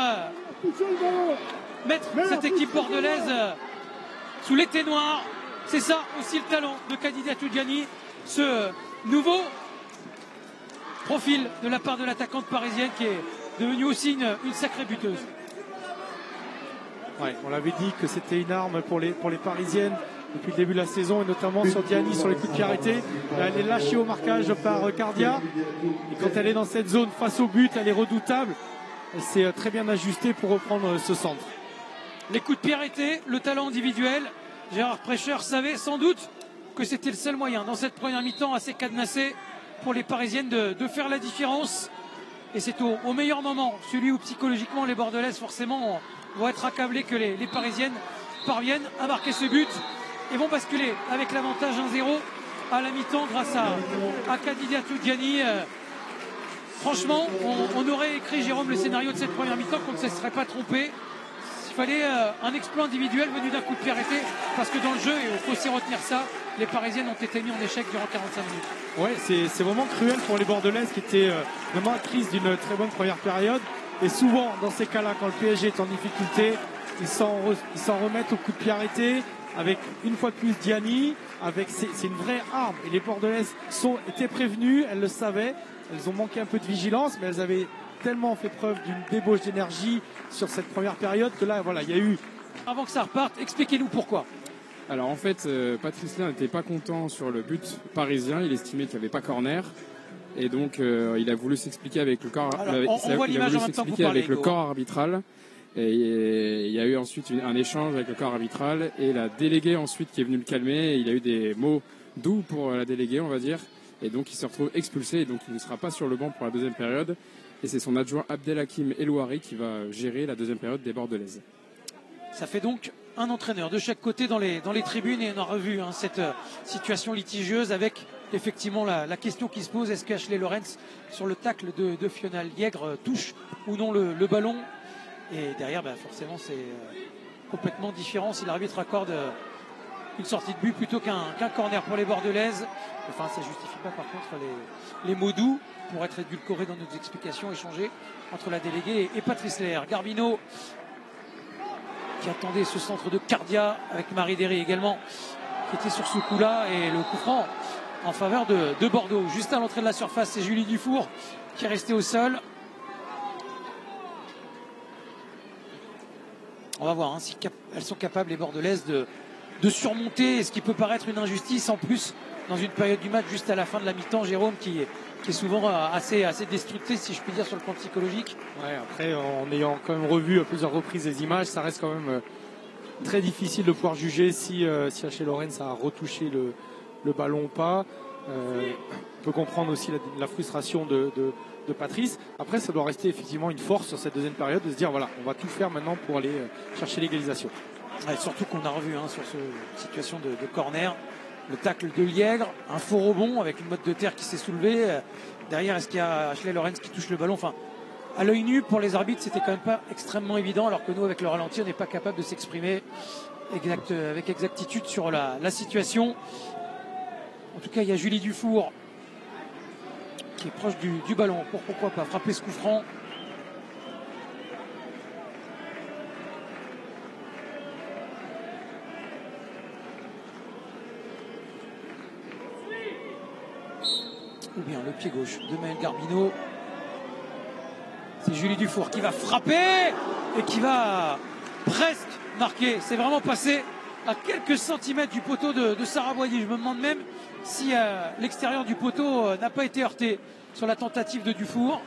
mettre cette équipe bordelaise sous l'été noir. C'est ça aussi le talent de Kadidiatou Diani, ce nouveau profil de la part de l'attaquante parisienne qui est devenue aussi une sacrée buteuse. Ouais, on l'avait dit que c'était une arme pour les Parisiennes depuis le début de la saison, et notamment sur Diani, sur les coups de pied arrêtés. Elle est lâchée au marquage par Cardia, et quand elle est dans cette zone face au but, elle est redoutable. Elle s'est très bien ajustée pour reprendre ce centre. Les coups de pied arrêtés, le talent individuel. Gérard Prêcheur savait sans doute que c'était le seul moyen dans cette première mi-temps assez cadenassée pour les Parisiennes de faire la différence. Et c'est au meilleur moment, celui où psychologiquement les Bordelaises forcément vont être accablées, que les Parisiennes parviennent à marquer ce but et vont basculer avec l'avantage 1-0 à la mi-temps grâce à Kadidiatou Diani. Franchement, on aurait écrit, Jérôme, le scénario de cette première mi-temps qu'on ne se serait pas trompé. Il fallait un exploit individuel venu d'un coup de pied arrêté, parce que dans le jeu, et il faut aussi retenir ça, les Parisiennes ont été mis en échec durant 45 minutes. Ouais, c'est vraiment cruel pour les Bordelaises qui étaient vraiment actrices d'une très bonne première période. Et souvent, dans ces cas-là, quand le PSG est en difficulté, ils s'en remettent au coup de pied arrêté, avec une fois de plus Diani. C'est une vraie arme. Et les Bordelaises étaient prévenues, elles le savaient. Elles ont manqué un peu de vigilance, mais elles avaient tellement fait preuve d'une débauche d'énergie sur cette première période que là, voilà, il y a eu... Avant que ça reparte, expliquez-nous pourquoi. Alors en fait, Patrice Lain n'était pas content sur le but parisien. Il estimait qu'il n'y avait pas corner. Et donc, il a voulu s'expliquer avec le corps, corps arbitral. Et il y a eu ensuite un échange avec le corps arbitral. Et la déléguée ensuite qui est venue le calmer. Il a eu des mots doux pour la déléguée, on va dire. Et donc, il se retrouve expulsé. Et donc, il ne sera pas sur le banc pour la deuxième période. Et c'est son adjoint Abdelhakim Elouari qui va gérer la deuxième période des Bordelaises. Ça fait donc un entraîneur de chaque côté dans les tribunes, et on a revu cette situation litigieuse avec effectivement la question qui se pose: est-ce qu'Ashley Lorenz, sur le tacle de Fiona Liègre, touche ou non le ballon? Et derrière, forcément, c'est complètement différent si l'arbitre accorde une sortie de but plutôt qu'un corner pour les Bordelaises. Enfin, ça ne justifie pas par contre les mots doux pour être édulcorés dans nos explications échangées entre la déléguée et Patrice Lair. Garbino qui attendait ce centre de Cardia avec Marie Derry également, qui était sur ce coup-là, et le coup franc en faveur de Bordeaux. Juste à l'entrée de la surface, c'est Julie Dufour qui est restée au sol. On va voir si elles sont capables, les Bordelaises, de surmonter ce qui peut paraître une injustice, en plus dans une période du match juste à la fin de la mi-temps, Jérôme, qui est souvent assez destructrice, si je puis dire, sur le plan psychologique. Ouais, après, en ayant quand même revu à plusieurs reprises les images, ça reste quand même très difficile de pouvoir juger si Ashley Lorenz a retouché le ballon ou pas. On peut comprendre aussi la frustration de Patrice. Après, ça doit rester effectivement une force sur cette deuxième période de se dire, voilà, on va tout faire maintenant pour aller chercher l'égalisation. Ouais, surtout qu'on a revu sur cette situation de corner, le tacle de Liègre, un faux rebond avec une motte de terre qui s'est soulevée. Derrière, est-ce qu'il y a Ashley Lorenz qui touche le ballon? Enfin, à l'œil nu, pour les arbitres, c'était quand même pas extrêmement évident, alors que nous, avec le ralenti, on n'est pas capable de s'exprimer avec exactitude sur la situation. En tout cas, il y a Julie Dufour qui est proche du ballon. Pourquoi pas frapper ce coup franc? Ou bien le pied gauche de Maël Garbino. C'est Julie Dufour qui va frapper et qui va presque marquer. C'est vraiment passé à quelques centimètres du poteau de Sarah Boyer. Je me demande même si l'extérieur du poteau n'a pas été heurté sur la tentative de Dufour.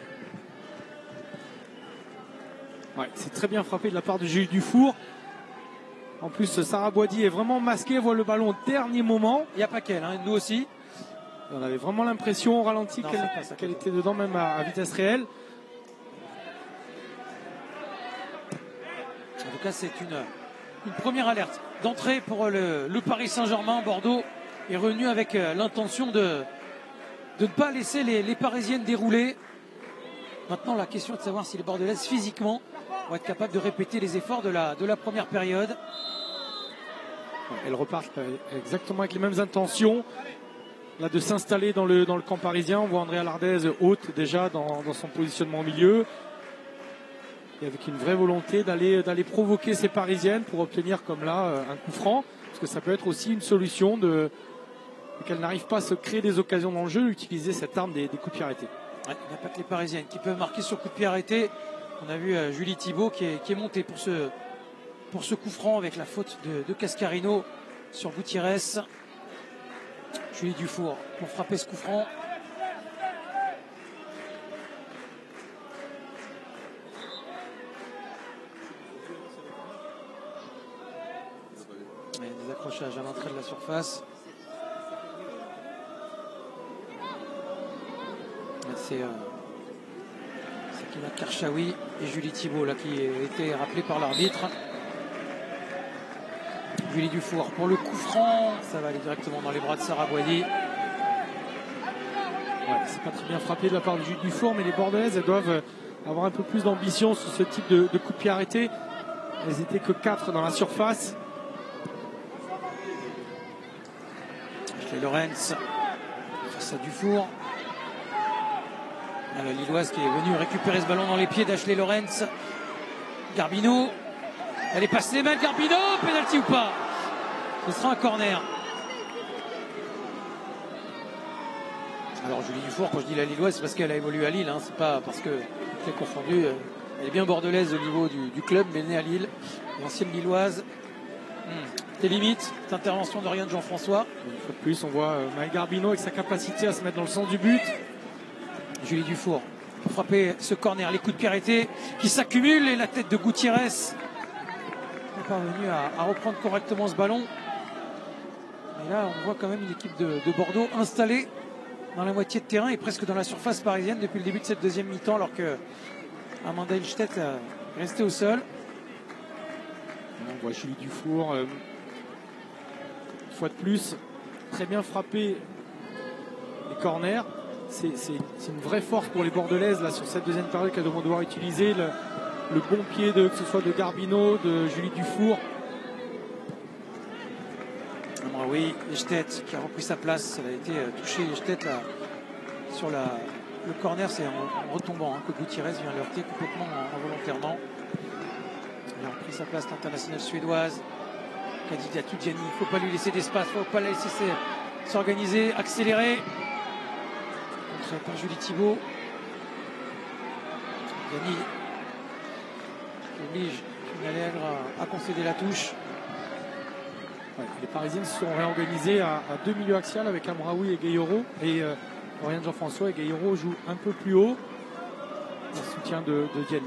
Ouais, c'est très bien frappé de la part de Julie Dufour. En plus, Sarah Boady est vraiment masquée, voit le ballon au dernier moment. Il n'y a pas qu'elle, nous aussi. On avait vraiment l'impression au ralenti qu'elle était dedans, même à vitesse réelle. En tout cas, c'est une première alerte d'entrée pour le Paris Saint-Germain. Bordeaux est revenu avec l'intention de ne pas laisser les Parisiennes dérouler. Maintenant, la question est de savoir si les Bordelaises, physiquement, vont être capables de répéter les efforts de la première période. Elles repartent exactement avec les mêmes intentions. Là, de s'installer dans le camp parisien. On voit Andrea Lardez haute déjà dans son positionnement au milieu. Et avec une vraie volonté d'aller provoquer ces Parisiennes pour obtenir comme là un coup franc. Parce que ça peut être aussi une solution qu'elles n'arrivent pas à se créer des occasions dans le jeu, utiliser cette arme des coups de pied arrêtés. Ouais, il n'y a pas que les Parisiennes qui peuvent marquer sur coup de pied arrêté. On a vu Julie Thibault qui est montée pour ce coup franc avec la faute de Cascarino sur Gutiérrez. Julie Dufour pour frapper ce coup franc. Il y a des accrochages à l'entrée de la surface. C'est Sakina Karchaoui et Julie Thibault là, qui a été rappelée par l'arbitre. Julie Dufour pour le coup franc, ça va aller directement dans les bras de Sarah Boilly. Ouais, c'est pas très bien frappé de la part de Julie Dufour, mais les Bordelaises elles doivent avoir un peu plus d'ambition sur ce type de coup de pied arrêté. Elles étaient que 4 dans la surface. Ashley Lorenz face à Dufour. La Lilloise qui est venue récupérer ce ballon dans les pieds d'Ashley Lorenz. Garbino. Elle est passée les mains de Garbino. Pénalty ou pas? Ce sera un corner. Alors Julie Dufour, quand je dis la Lilloise, c'est parce qu'elle a évolué à Lille. Hein. C'est pas parce que c'est confondu. Elle est bien bordelaise au niveau du club, mais née à Lille. L'ancienne Lilloise. Des limites, cette intervention de Oriane Jean-François. Une fois de plus, on voit Maëlle Garbino avec sa capacité à se mettre dans le sens du but. Julie Dufour pour frapper ce corner, les coups de pied arrêtés qui s'accumulent et la tête de Gutiérrez est parvenue à reprendre correctement ce ballon. Et là, on voit quand même une équipe de Bordeaux installée dans la moitié de terrain et presque dans la surface parisienne depuis le début de cette deuxième mi-temps, alors que Amanda Ilstedt est restée au sol. On voit Julie Dufour, une fois de plus, très bien frappé les corners. C'est une vraie force pour les Bordelaises là, sur cette deuxième période qu'elles vont devoir utiliser le bon pied que ce soit de Garbino, de Julie Dufour. Oui, Ilstedt qui a repris sa place. Elle a été touchée Ilstedt là sur le corner, c'est en retombant que Gutiérrez vient l'heurter complètement involontairement. Elle a repris sa place, l'internationale suédoise. Khadija Toudjani, il ne faut pas lui laisser d'espace, il ne faut pas la laisser s'organiser, accélérer. Contré par Julie Thibault. Toudjani qui oblige Allègre à concéder la touche. Ouais, les Parisiens se sont réorganisés à deux milieux axiales avec Amraoui et Gayoro. Et Oriane Jean-François et Gayoro jouent un peu plus haut en soutien de Diani.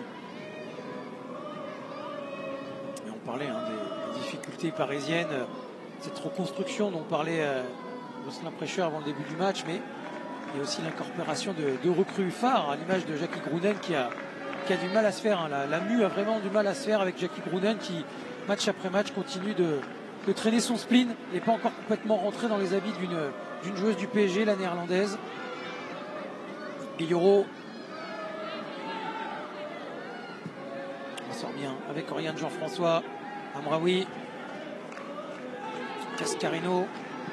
Et on parlait des difficultés parisiennes, cette reconstruction dont parlait Jocelyn Prêcheur avant le début du match, mais il y a aussi l'incorporation de recrues phares à l'image de Jackie Groenen qui a du mal à se faire. Hein. La MU a vraiment du mal à se faire avec Jackie Groenen qui, match après match, continue de traîner son spleen. Il n'est pas encore complètement rentré dans les habits d'une joueuse du PSG, la néerlandaise. Guilloro. On sort bien avec Oriane Jean-François. Amraoui. Cascarino.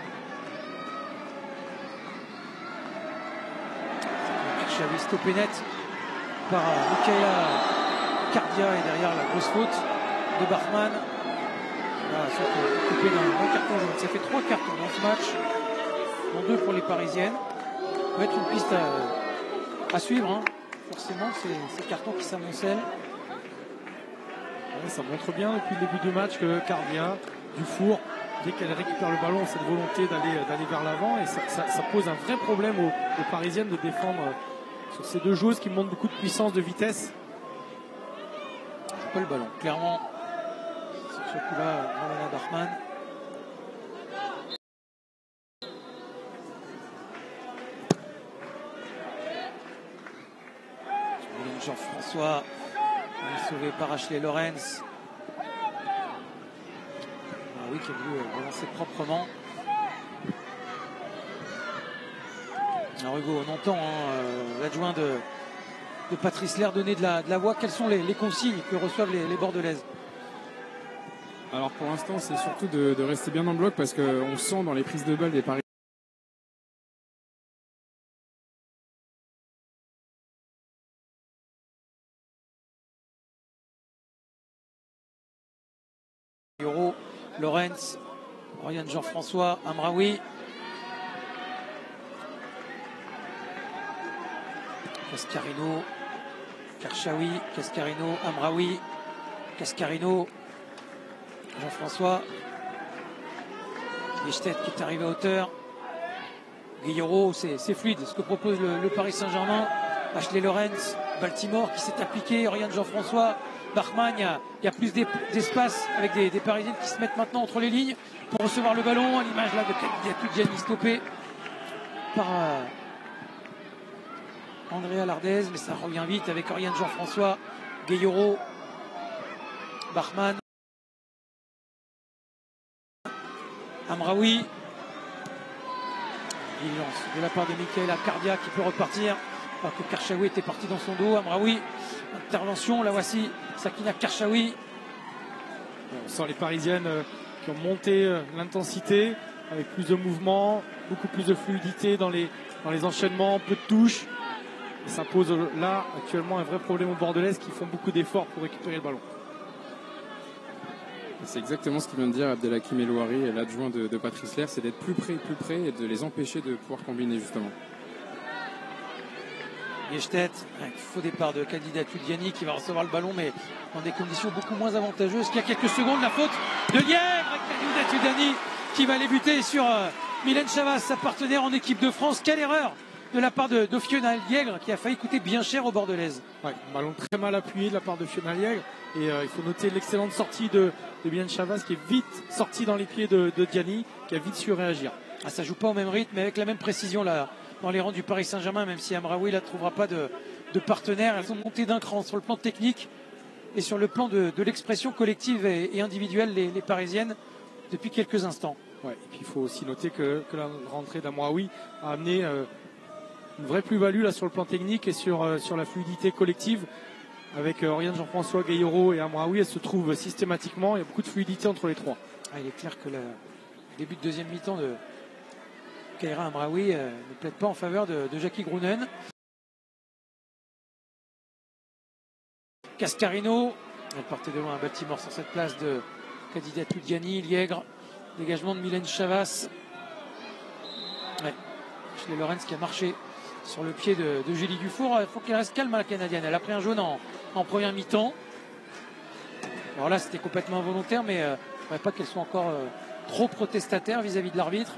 Xavi stoppé net par Michaela Cardia et derrière la grosse faute de Bachmann. Coupé d'un carton jaune. Ça fait 3 cartons dans ce match, dont 2 pour les Parisiennes. Ça va être une piste à suivre. Hein. Forcément, c'est ces cartons qui s'amoncellent. Ouais, ça montre bien depuis le début du match que Cardia, Dufour, dès qu'elle récupère le ballon, cette volonté d'aller vers l'avant. Et ça pose un vrai problème aux Parisiennes de défendre sur ces deux joueuses qui montrent beaucoup de puissance, de vitesse. Je joue pas le ballon, clairement. Ce coup-là, Ramona Bachmann. Jean-François, sauvé par Ashley Lorenz. oui, qui a voulu relancer proprement. Alors Hugo, on entend l'adjoint de Patrice Lair donner de la voix. Quelles sont les consignes que reçoivent les Bordelaises? Alors pour l'instant, c'est surtout de rester bien dans le bloc parce qu'on sent dans les prises de balles des Paris. Euro, Lorenz, Ryan Jean-François, Amraoui. Cascarino, Karchaoui, Cascarino, Amraoui, Cascarino, Jean-François, Liechtet qui est arrivé à hauteur, Guillero, c'est fluide ce que propose le Paris Saint-Germain. Ashley Lorenz, Baltimore qui s'est appliqué, Oriane Jean-François, Bachmann, il y a plus d'espace avec des Parisiennes qui se mettent maintenant entre les lignes pour recevoir le ballon, à l'image là de Kadidiatou stoppé par Andrea Lardez, mais ça revient vite avec Oriane Jean-François, Guillero, Bachmann, Amraoui, vigilance de la part de Michaela Cardia qui peut repartir alors que Karchaoui était parti dans son dos. Amraoui, intervention, la voici Sakina Karchaoui. On sent les Parisiennes qui ont monté l'intensité avec plus de mouvement, beaucoup plus de fluidité dans les enchaînements, peu de touches. Et ça pose là actuellement un vrai problème aux Bordelaises qui font beaucoup d'efforts pour récupérer le ballon. C'est exactement ce qu'il vient de dire Abdelhakim Elouari, l'adjoint de Patrice Lair, c'est d'être plus près et de les empêcher de pouvoir combiner justement. Liechtet, faux départ de Kadidiatou Diani qui va recevoir le ballon mais dans des conditions beaucoup moins avantageuses qu'il y a quelques secondes. La faute de Liègre, Kadidiatou Diani qui va aller buter sur Mylène Chavas, sa partenaire en équipe de France. Quelle erreur de la part de Fiona Liègre qui a failli coûter bien cher aux Bordelaises. Ouais, ballon très mal appuyé de la part de Fiona Liègre et il faut noter l'excellente sortie de Mylène Chavas qui est vite sortie dans les pieds de Diani, qui a vite su réagir. Ah, ça joue pas au même rythme mais avec la même précision là dans les rangs du Paris Saint-Germain, même si Amraoui ne trouvera pas de partenaire. Elles ont monté d'un cran sur le plan technique et sur le plan de l'expression collective et individuelle, les Parisiennes, depuis quelques instants. Ouais, et puis il faut aussi noter que la rentrée d'Amraoui a amené une vraie plus-value là sur le plan technique et sur la fluidité collective. Avec Oriane Jean-François, Guillero et Amraoui, elles se trouvent systématiquement. Il y a beaucoup de fluidité entre les trois. Ah, il est clair que le début de deuxième mi-temps de Kaira Amraoui ne plaide pas en faveur de Jackie Groenen. Cascarino, elle partait de loin à Baltimore sur cette place de Kadidiatou Diani, Liègre, dégagement de Mylène Chavas. Ouais. Ashley Lorenz qui a marché sur le pied de Julie Dufour. Il faut qu'elle reste calme, la Canadienne. Elle a pris un jaune en première mi-temps. Alors là, c'était complètement involontaire, mais il ne faudrait pas qu'elle soit encore trop protestataire vis-à-vis de l'arbitre.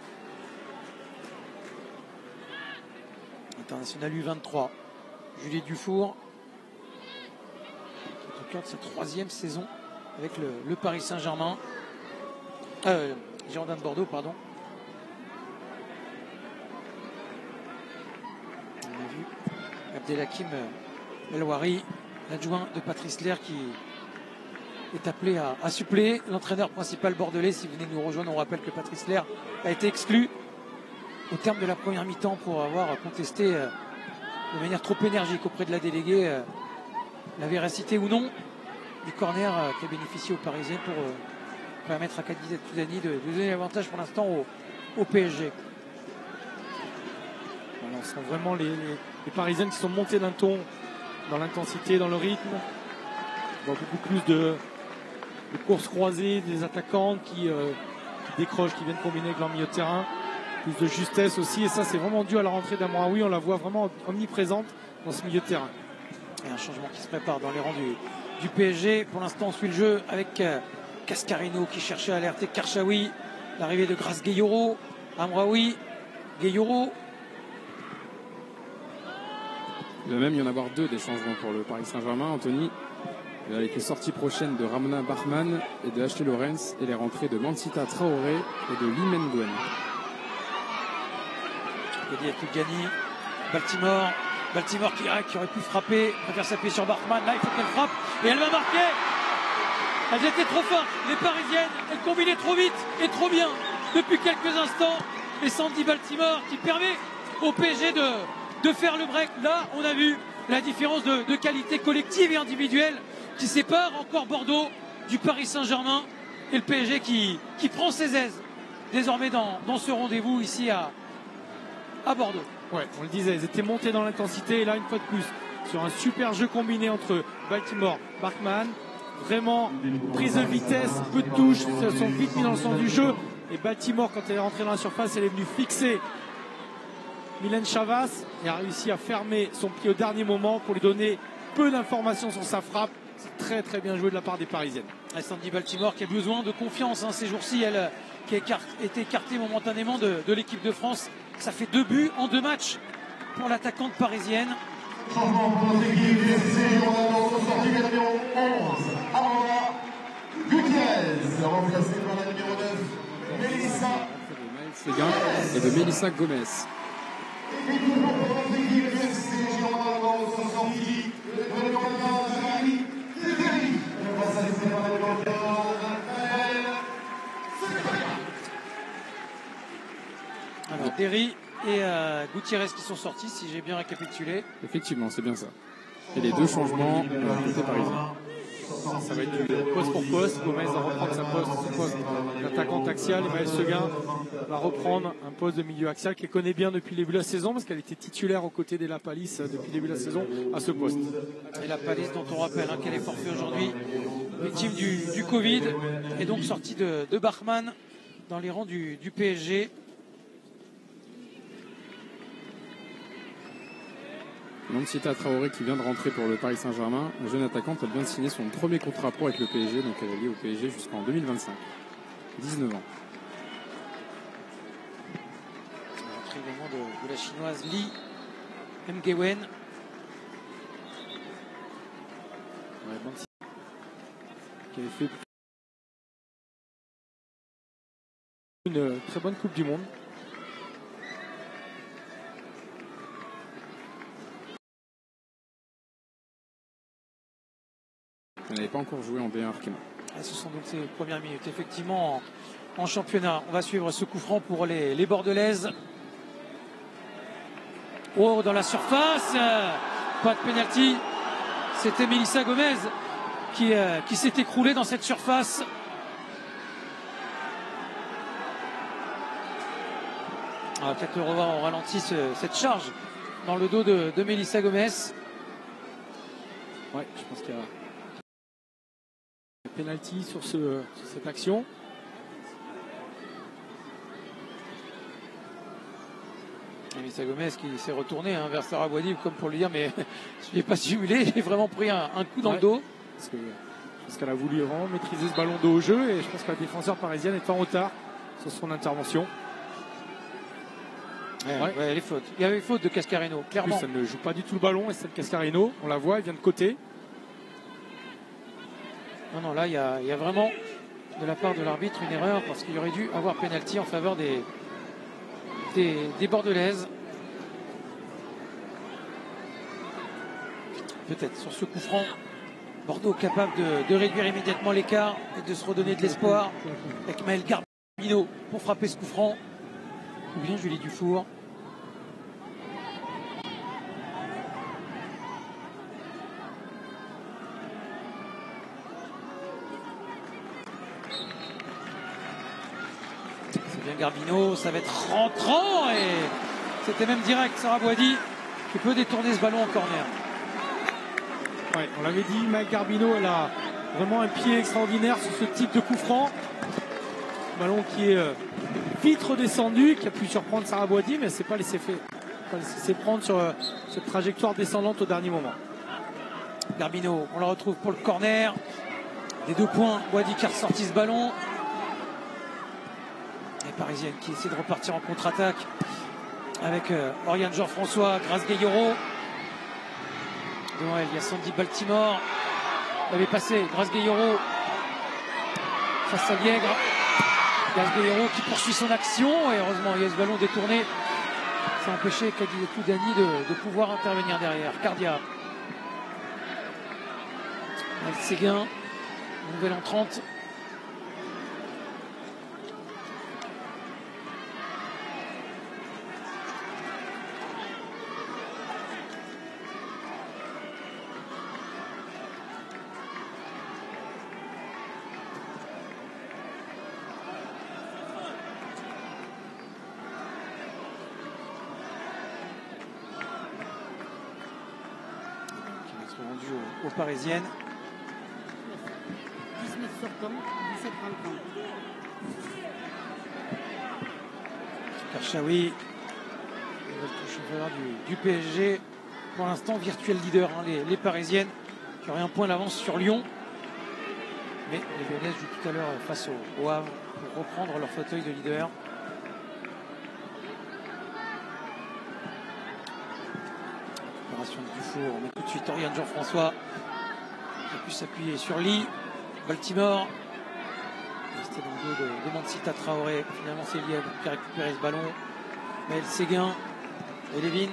International U23. Julie Dufour, qui est au cœur de sa troisième saison avec le Paris Saint-Germain. Girondins de Bordeaux, pardon. On a vu Abdelhakim Elouari, l'adjoint de Patrice Lair, qui est appelé à suppléer l'entraîneur principal bordelais. Si vous venez nous rejoindre, on rappelle que Patrice Lair a été exclu au terme de la première mi-temps pour avoir contesté de manière trop énergique auprès de la déléguée la véracité ou non du corner qui a bénéficié aux Parisiens pour permettre à Kadidiatou Diani de donner l'avantage pour l'instant au PSG. Voilà, on sent vraiment les Parisiennes qui sont montées d'un ton dans l'intensité, dans le rythme. On voit beaucoup plus de courses croisées, des attaquantes qui décrochent, qui viennent combiner avec leur milieu de terrain. Plus de justesse aussi, et ça c'est vraiment dû à la rentrée d'Amraoui. On la voit vraiment omniprésente dans ce milieu de terrain. Et un changement qui se prépare dans les rangs du PSG. Pour l'instant, on suit le jeu avec Cascarino qui cherchait à alerter Karchaoui. L'arrivée de Grace Guillero, Amraoui, Guillero. Il va même y en avoir deux des changements pour le Paris Saint-Germain, Anthony. Avec les sorties prochaines de Ramona Bachmann et de Ashley Lorenz et les rentrées de Mansita Traoré et de Limen Gwen. Kadidiatou Diani, Baltimore qui aurait pu frapper, préfère s'appuyer sur Bachmann. Là, il faut qu'elle frappe et elle va marquer. Elles étaient trop fortes, les Parisiennes, elles combinaient trop vite et trop bien depuis quelques instants. Et Sandy Baltimore qui permet au PSG de faire le break. Là, on a vu la différence de qualité collective et individuelle qui sépare encore Bordeaux du Paris Saint-Germain et le PSG qui prend ses aises désormais dans ce rendez-vous ici à Bordeaux. Ouais, on le disait, ils étaient montés dans l'intensité et là, une fois de plus, sur un super jeu combiné entre Baltimore, Bachmann, vraiment prise de vitesse, peu de touches, ils se sont vite mis dans le sens du jeu. Et Baltimore, quand elle est rentrée dans la surface, elle est venue fixer Mylène Chavas et a réussi à fermer son pied au dernier moment pour lui donner peu d'informations sur sa frappe. C'est très très bien joué de la part des Parisiennes. Et Sandy Baltimore qui a besoin de confiance ces jours-ci, elle qui a été écartée momentanément de l'équipe de France. Ça fait 2 buts en 2 matchs pour l'attaquante parisienne. Changement pour notre équipe du FC, on annonce au sortie du numéro 11, Amanda Gutiérrez, remplacée par la numéro 9, Mélissa. De Maël Séguin et de Mélissa Gomez. Et toujours pour notre équipe du FC, on annonce au sortie le numéro 15, Marie Tétéry, remplacée par la numéro 14, Raphaël. Alors Derry et Gutiérrez qui sont sortis, si j'ai bien récapitulé. Effectivement, c'est bien ça. Et les 2 changements côté parisien. Ça va être du poste pour poste. Gomez va reprendre son poste d'attaquante axiale et Maël Séguin va reprendre un poste de milieu axial qu'elle connaît bien depuis le début de la saison parce qu'elle était titulaire aux côtés des Lapalis depuis le début de la saison à ce poste. Et Lapalis dont on rappelle qu'elle est forfait aujourd'hui, victime du Covid et donc sortie de Bachmann dans les rangs du PSG. Mansita Traoré qui vient de rentrer pour le Paris Saint-Germain, une jeune attaquante, elle vient de signer son premier contrat pro avec le PSG, donc elle est liée au PSG jusqu'en 2025. 19 ans. L'entrée également de la chinoise Li Mgewen. Qui avait fait une très bonne Coupe du Monde. Elle n'avait pas encore joué en B1 Arkema. Ce sont donc ses premières minutes effectivement en championnat. On va suivre ce coup franc pour les Bordelaises. Oh, dans la surface, pas de pénalty. C'était Mélissa Gomez qui s'est écroulée dans cette surface. On va peut-être le revoir en ralenti cette charge dans le dos de Mélissa Gomez. Ouais, je pense qu'il y a penalty sur cette action. Mélissa Gomez qui s'est retournée vers Sarah Boidi comme pour lui dire mais je n'ai pas simulé, j'ai vraiment pris un coup dans le dos. Parce qu'elle a voulu vraiment maîtriser ce ballon dos au jeu et je pense que la défenseur parisienne est en retard sur son intervention. Ouais, elle est faute. Il y avait faute de Cascarino, clairement. En plus, elle ne joue pas du tout le ballon et c'est de Cascarino. On la voit, elle vient de côté. Non, là, il y a vraiment, de la part de l'arbitre, une erreur parce qu'il aurait dû avoir pénalty en faveur des Bordelaises. Peut-être sur ce coup franc, Bordeaux capable de réduire immédiatement l'écart et de se redonner de l'espoir avec Maël Garbino pour frapper ce coup franc. Ou bien Julie Dufour. C'est bien Garbino, ça va être rentrant et c'était même direct. Sarah Boidi qui peut détourner ce ballon en corner. Ouais, on l'avait dit, Maël Garbino, elle a vraiment un pied extraordinaire sur ce type de coup franc. Ballon qui est vite redescendu, qui a pu surprendre Sarah Boidi, mais c'est pas laissé prendre sur cette trajectoire descendante au dernier moment. Garbino, on la retrouve pour le corner. Des 2 points, Boidi qui a ressorti ce ballon. Les Parisiennes qui essaient de repartir en contre-attaque avec Oriane Jean-François, Grace Gayoro. Devant elle, il y a Sandy Baltimore. Elle avait passé Grace Gayoro face à Liègre. Grace Gayoro qui poursuit son action et heureusement il y a ce ballon détourné. Ça a empêché Kadi Toudani de pouvoir intervenir derrière. Cardia. Maël Séguin. nouvelle entrante. Qui va être rendu aux Parisiennes. 19 sortants, 17 rentrants. Karchaoui, nouvelle touche en faveur du PSG. Pour l'instant, virtuel leader, hein, les Parisiennes qui auraient un point d'avance sur Lyon. Mais les Lyonnaises jouent tout à l'heure face au Havre pour reprendre leur fauteuil de leader. Opération de Dufour, on met tout de suite Oriane Jean-François qui a pu s'appuyer sur Lee. Baltimore, resté dans le dos de Mansita Traoré. Finalement, c'est Lièvre qui a récupéré ce ballon. Maël Séguin et Lévin.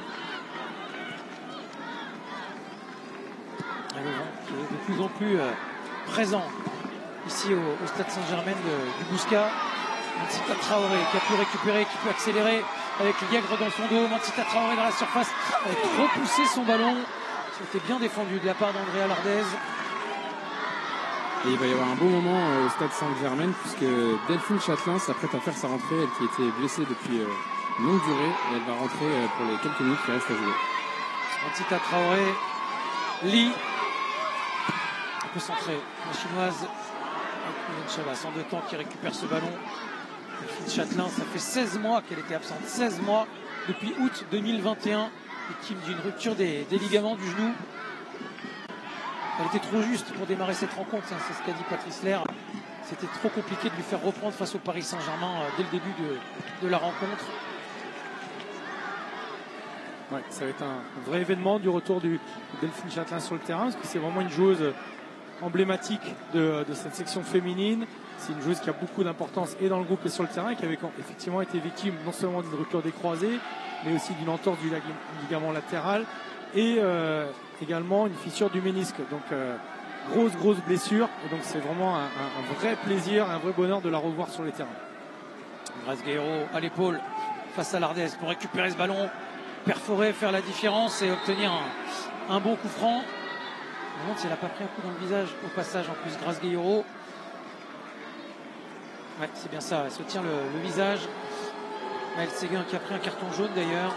Et le vent qui est de plus en plus présent ici au stade Saint-Germain du Bouscat. Mansita Traoré qui a pu récupérer, qui peut accélérer avec Lièvre dans son dos. Mansita Traoré dans la surface a trop poussé son ballon. C'était bien défendu de la part d'Andrea Lardez. Et il va y avoir un beau moment au stade Saint-Germain puisque Delphine Châtelain s'apprête à faire sa rentrée, elle qui était blessée depuis une longue durée, et elle va rentrer pour les quelques minutes qui restent à jouer. Mansita Traoré, Lee, un peu centré, la chinoise, Chavas en 2 temps qui récupère ce ballon. Delphine Châtelain, ça fait 16 mois qu'elle était absente, 16 mois depuis août 2021, victime d'une rupture des ligaments du genou. Elle était trop juste pour démarrer cette rencontre, hein, c'est ce qu'a dit Patrice Lair. C'était trop compliqué de lui faire reprendre face au Paris Saint-Germain dès le début de la rencontre. Ouais, ça va être un vrai événement du retour du Delphine Châtelain sur le terrain, parce que c'est vraiment une joueuse emblématique de cette section féminine. C'est une joueuse qui a beaucoup d'importance et dans le groupe et sur le terrain, et qui avait effectivement été victime non seulement d'une rupture des croisés, mais aussi d'une entorse du ligament latéral et également une fissure du ménisque. Donc grosse blessure, et donc c'est vraiment un vrai plaisir, un vrai bonheur de la revoir sur les terrains. Grace Guerrero à l'épaule face à Lardez pour récupérer ce ballon, perforer, faire la différence et obtenir un bon coup franc. Je me demande si elle n'a pas pris un coup dans le visage au passage en plus, Grace Guerrero. Ouais, c'est bien ça, elle se tient le visage. Maël Séguin qui a pris un carton jaune d'ailleurs.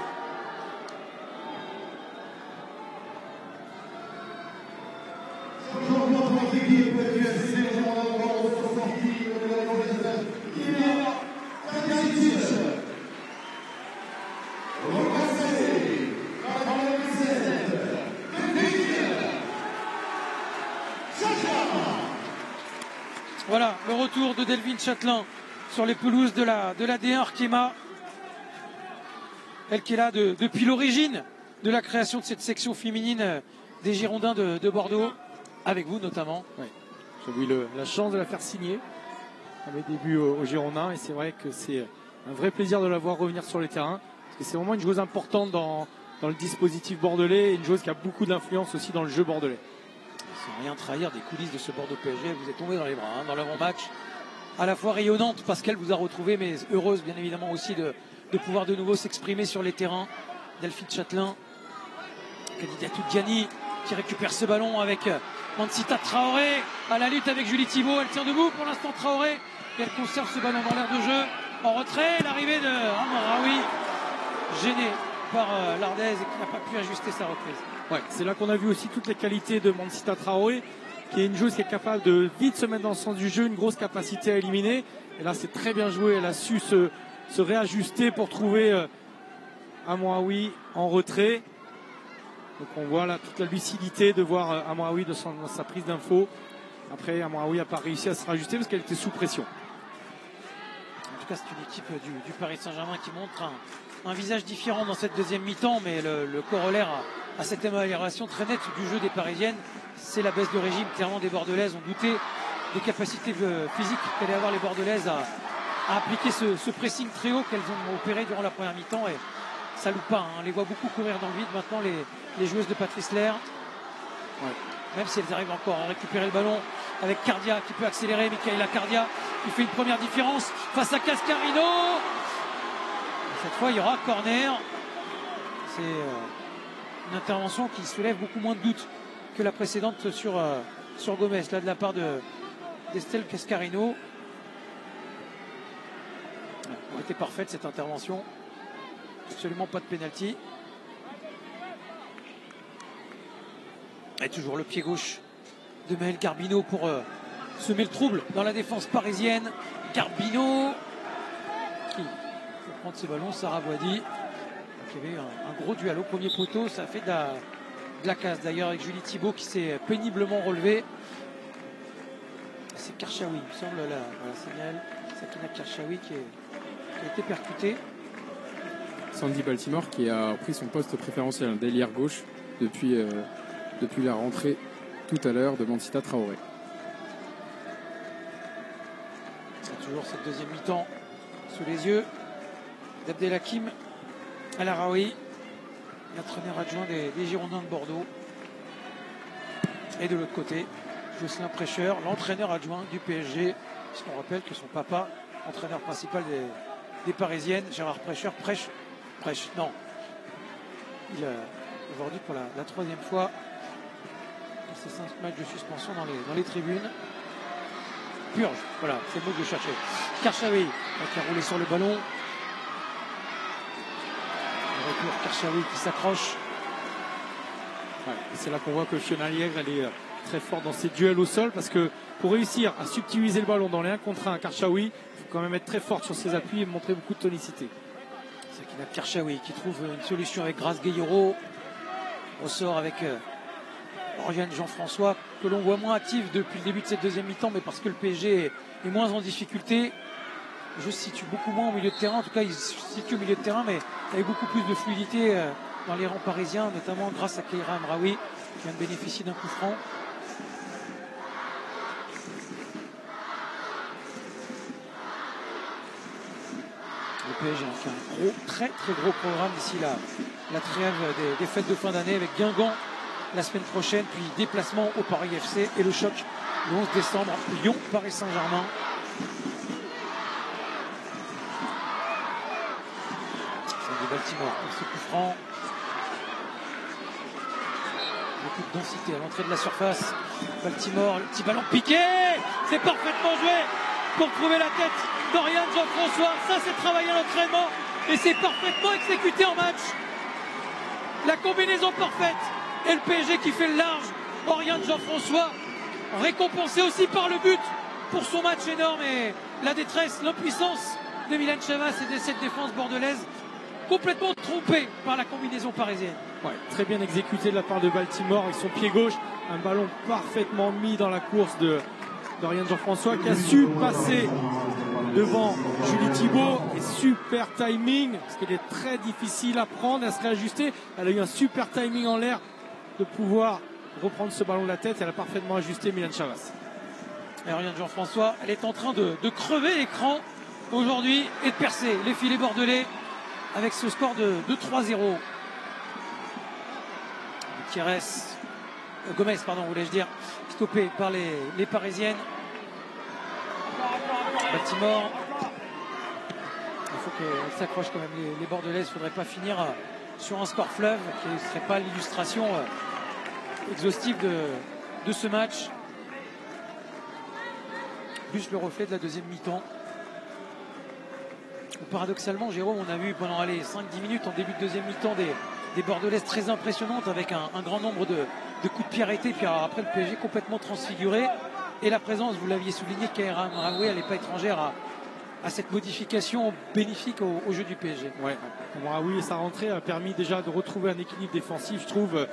Voilà le retour de Delphine Châtelain sur les pelouses de la D1 Arkema. Elle qui est là depuis l'origine de la création de cette section féminine des Girondins de Bordeaux, avec vous notamment. Ouais. J'ai eu la chance de la faire signer à mes débuts aux Girondins, et c'est vrai que c'est un vrai plaisir de la voir revenir sur les terrains, parce que c'est vraiment une joueuse importante dans le dispositif bordelais, et une joueuse qui a beaucoup d'influence aussi dans le jeu bordelais. Sans rien trahir des coulisses de ce Bordeaux PSG, vous êtes tombé dans les bras, hein, dans l'avant-match. À la fois rayonnante parce qu'elle vous a retrouvé, mais heureuse bien évidemment aussi de pouvoir de nouveau s'exprimer sur les terrains. Delphine Châtelain, Kadidiatou Diani qui récupère ce ballon avec Mansita Traoré à la lutte avec Julie Thibault. Elle tient debout pour l'instant Traoré, et elle conserve ce ballon dans l'air de jeu. En retrait, l'arrivée de Amraoui, gêné par Lardez et qui n'a pas pu ajuster sa reprise. Ouais, c'est là qu'on a vu aussi toutes les qualités de Mansita Traoré, qui est une joueuse qui est capable de vite se mettre dans le sens du jeu, une grosse capacité à éliminer. Et là, c'est très bien joué. Elle a su se réajuster pour trouver Amraoui en retrait. Donc on voit là toute la lucidité de voir Amraoui dans sa prise d'info. Après, Amraoui n'a pas réussi à se réajuster parce qu'elle était sous pression. En tout cas, c'est une équipe du Paris Saint-Germain qui montre un visage différent dans cette deuxième mi-temps, mais le corollaire à cette amélioration très nette du jeu des Parisiennes, c'est la baisse de régime. Clairement, des Bordelaises ont douté des capacités physiques qu'allaient avoir les Bordelaises à appliquer ce pressing très haut qu'elles ont opéré durant la première mi-temps, et ça loupe pas, hein. On les voit beaucoup courir dans le vide maintenant, les joueuses de Patrice Lair. Ouais. Même si elles arrivent encore à récupérer le ballon avec Cardia qui peut accélérer. Michaela Cardia qui fait une première différence face à Cascarino. Cette fois, il y aura corner. C'est une intervention qui soulève beaucoup moins de doutes que la précédente sur Gomez, là de la part d'Estelle Cascarino. Elle était parfaite cette intervention. Absolument pas de pénalty. Et toujours le pied gauche de Maël Garbino pour semer le trouble dans la défense parisienne. Garbino qui pour prendre ses ballons, Sarah Boidi. Il y avait un gros duel au premier poteau, ça a fait de la casse d'ailleurs avec Julie Thibault qui s'est péniblement relevée. C'est Karchaoui, il me semble, là, voilà, signal. Sakina Karchaoui qui a été percutée. Sandy Baltimore qui a pris son poste préférentiel d'ailière gauche depuis la rentrée tout à l'heure de Mansita Traoré. C'est toujours cette deuxième mi-temps sous les yeux d'Abdelhakim El Araoui, l'entraîneur adjoint des Girondins de Bordeaux. Et de l'autre côté, Jocelyn Prêcheur, l'entraîneur adjoint du PSG, puisqu'on rappelle que son papa, entraîneur principal des Parisiennes, Gérard Prêcheur, prêche, non. Il a aujourd'hui pour la troisième fois ces 5 matchs de suspension dans les tribunes. Purge, voilà, c'est le mot que je cherchais. Karchaoui qui a roulé sur le ballon. Le retour Karchaoui qui s'accroche. Ouais, c'est là qu'on voit que Chenalièvre elle est très forte dans ses duels au sol, parce que pour réussir à subtiliser le ballon dans les 1 contre 1 à Karchaoui, il faut quand même être très forte sur ses appuis et montrer beaucoup de tonicité. Sakina Karchaoui qui trouve une solution avec Grace Gueyoro. Ressort avec Oriane Jean-François, que l'on voit moins active depuis le début de cette deuxième mi-temps, mais parce que le PSG est moins en difficulté. Je se situe beaucoup moins au milieu de terrain, en tout cas il se situe au milieu de terrain, mais avec beaucoup plus de fluidité dans les rangs parisiens, notamment grâce à Keira Amraoui qui vient de bénéficier d'un coup franc. Le PSG a fait un très gros programme d'ici la trêve des fêtes de fin d'année avec Guingamp la semaine prochaine, puis déplacement au Paris FC et le choc le 11 décembre, Lyon-Paris Saint-Germain. C'est de Baltimore pour ce coup franc. Beaucoup de densité à l'entrée de la surface. Baltimore, le petit ballon piqué, c'est parfaitement joué pour trouver la tête d'Oriane Jean-François. Ça, c'est travaillé à l'entraînement et c'est parfaitement exécuté en match. La combinaison parfaite et le PSG qui fait le large. Oriane Jean-François récompensé aussi par le but pour son match énorme et la détresse, l'impuissance de Mylène Chavas et de cette défense bordelaise complètement trompée par la combinaison parisienne. Ouais, très bien exécuté de la part de Baltimore avec son pied gauche, un ballon parfaitement mis dans la course d'Oriane Jean-François qui a su passer devant Julie Thibault, et super timing parce qu'il est très difficile à prendre, à se réajuster. Elle a eu un super timing en l'air de pouvoir reprendre ce ballon de la tête. Elle a parfaitement ajusté Mylène Chavas. Et Oriane Jean-François, elle est en train de crever l'écran aujourd'hui et de percer les filets bordelais avec ce score de 3-0. Gomez, voulais-je dire, stoppé par les Parisiennes. Baltimore. Il faut qu'elle s'accroche quand même les Bordelaises. Il ne faudrait pas finir sur un score fleuve qui ne serait pas l'illustration exhaustive de ce match. Plus le reflet de la deuxième mi-temps. Paradoxalement, Jérôme, on a vu pendant 5-10 minutes en début de deuxième mi-temps des Bordelaises très impressionnantes avec un grand nombre de coups de pied arrêtés. Puis alors, après, le PSG complètement transfiguré. Et la présence, vous l'aviez souligné, Keira Amraoui, elle n'est pas étrangère à cette modification bénéfique au jeu du PSG. Ouais. Amraoui et sa rentrée a permis déjà de retrouver un équilibre défensif, je trouve,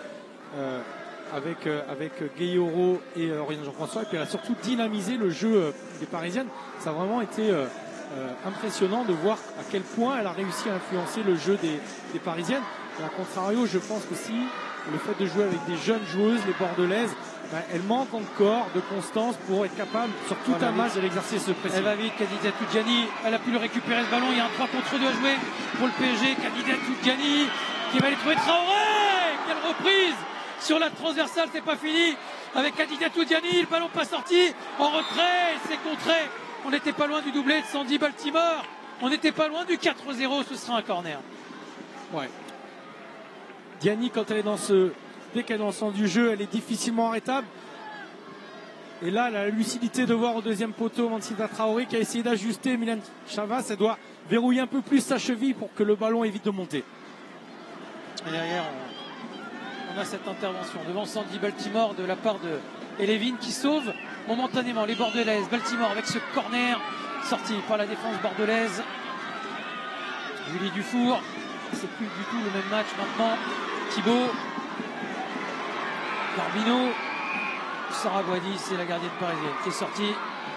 avec Gueyoro et Oriane Jean-François. Et puis elle a surtout dynamisé le jeu des Parisiennes. Ça a vraiment été impressionnant de voir à quel point elle a réussi à influencer le jeu des Parisiennes. Et à contrario, je pense qu'aussi le fait de jouer avec des jeunes joueuses, les Bordelaises, elle manque encore de constance pour être capable, sur tout un match, de l'exercer ce pressing. Elle va vite, Khadija Toudjani, elle a pu le récupérer ce ballon, il y a un 3 contre 2 à jouer pour le PSG. Khadija Toudjani qui va aller trouver Traoré. Quelle reprise sur la transversale, c'est pas fini. avec Kadidiatou Diani, le ballon pas sorti, en retrait, c'est contré. On n'était pas loin du doublé de Sandy Baltimore, on n'était pas loin du 4-0, ce sera un corner. Ouais. Diani, quand elle est dès qu'elle est dans le sens du jeu, elle est difficilement arrêtable. Et là, elle a la lucidité de voir au deuxième poteau Mansita Traoré qui a essayé d'ajuster Milan Chavas. Elle doit verrouiller un peu plus sa cheville pour que le ballon évite de monter. Et derrière, on a cette intervention devant Sandy Baltimore de la part de Elevin qui sauve momentanément les Bordelaises. Baltimore avec ce corner sorti par la défense bordelaise. Julie Dufour, c'est plus du tout le même match maintenant. Thibaut, Garbino, Sarah Boadi, c'est la gardienne parisienne qui est sortie.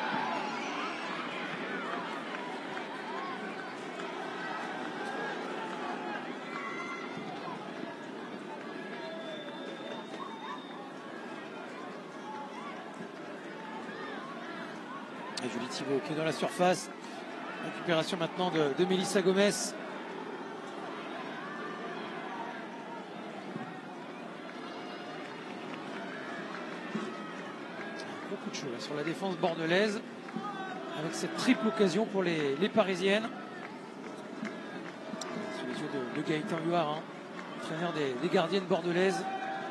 Et Julie Thibaut qui est dans la surface. Récupération maintenant de Mélissa Gomez. Beaucoup de choses sur la défense bordelaise avec cette triple occasion pour les Parisiennes. Sous les yeux de Gaëtan Huard, hein, entraîneur des gardiennes bordelaises.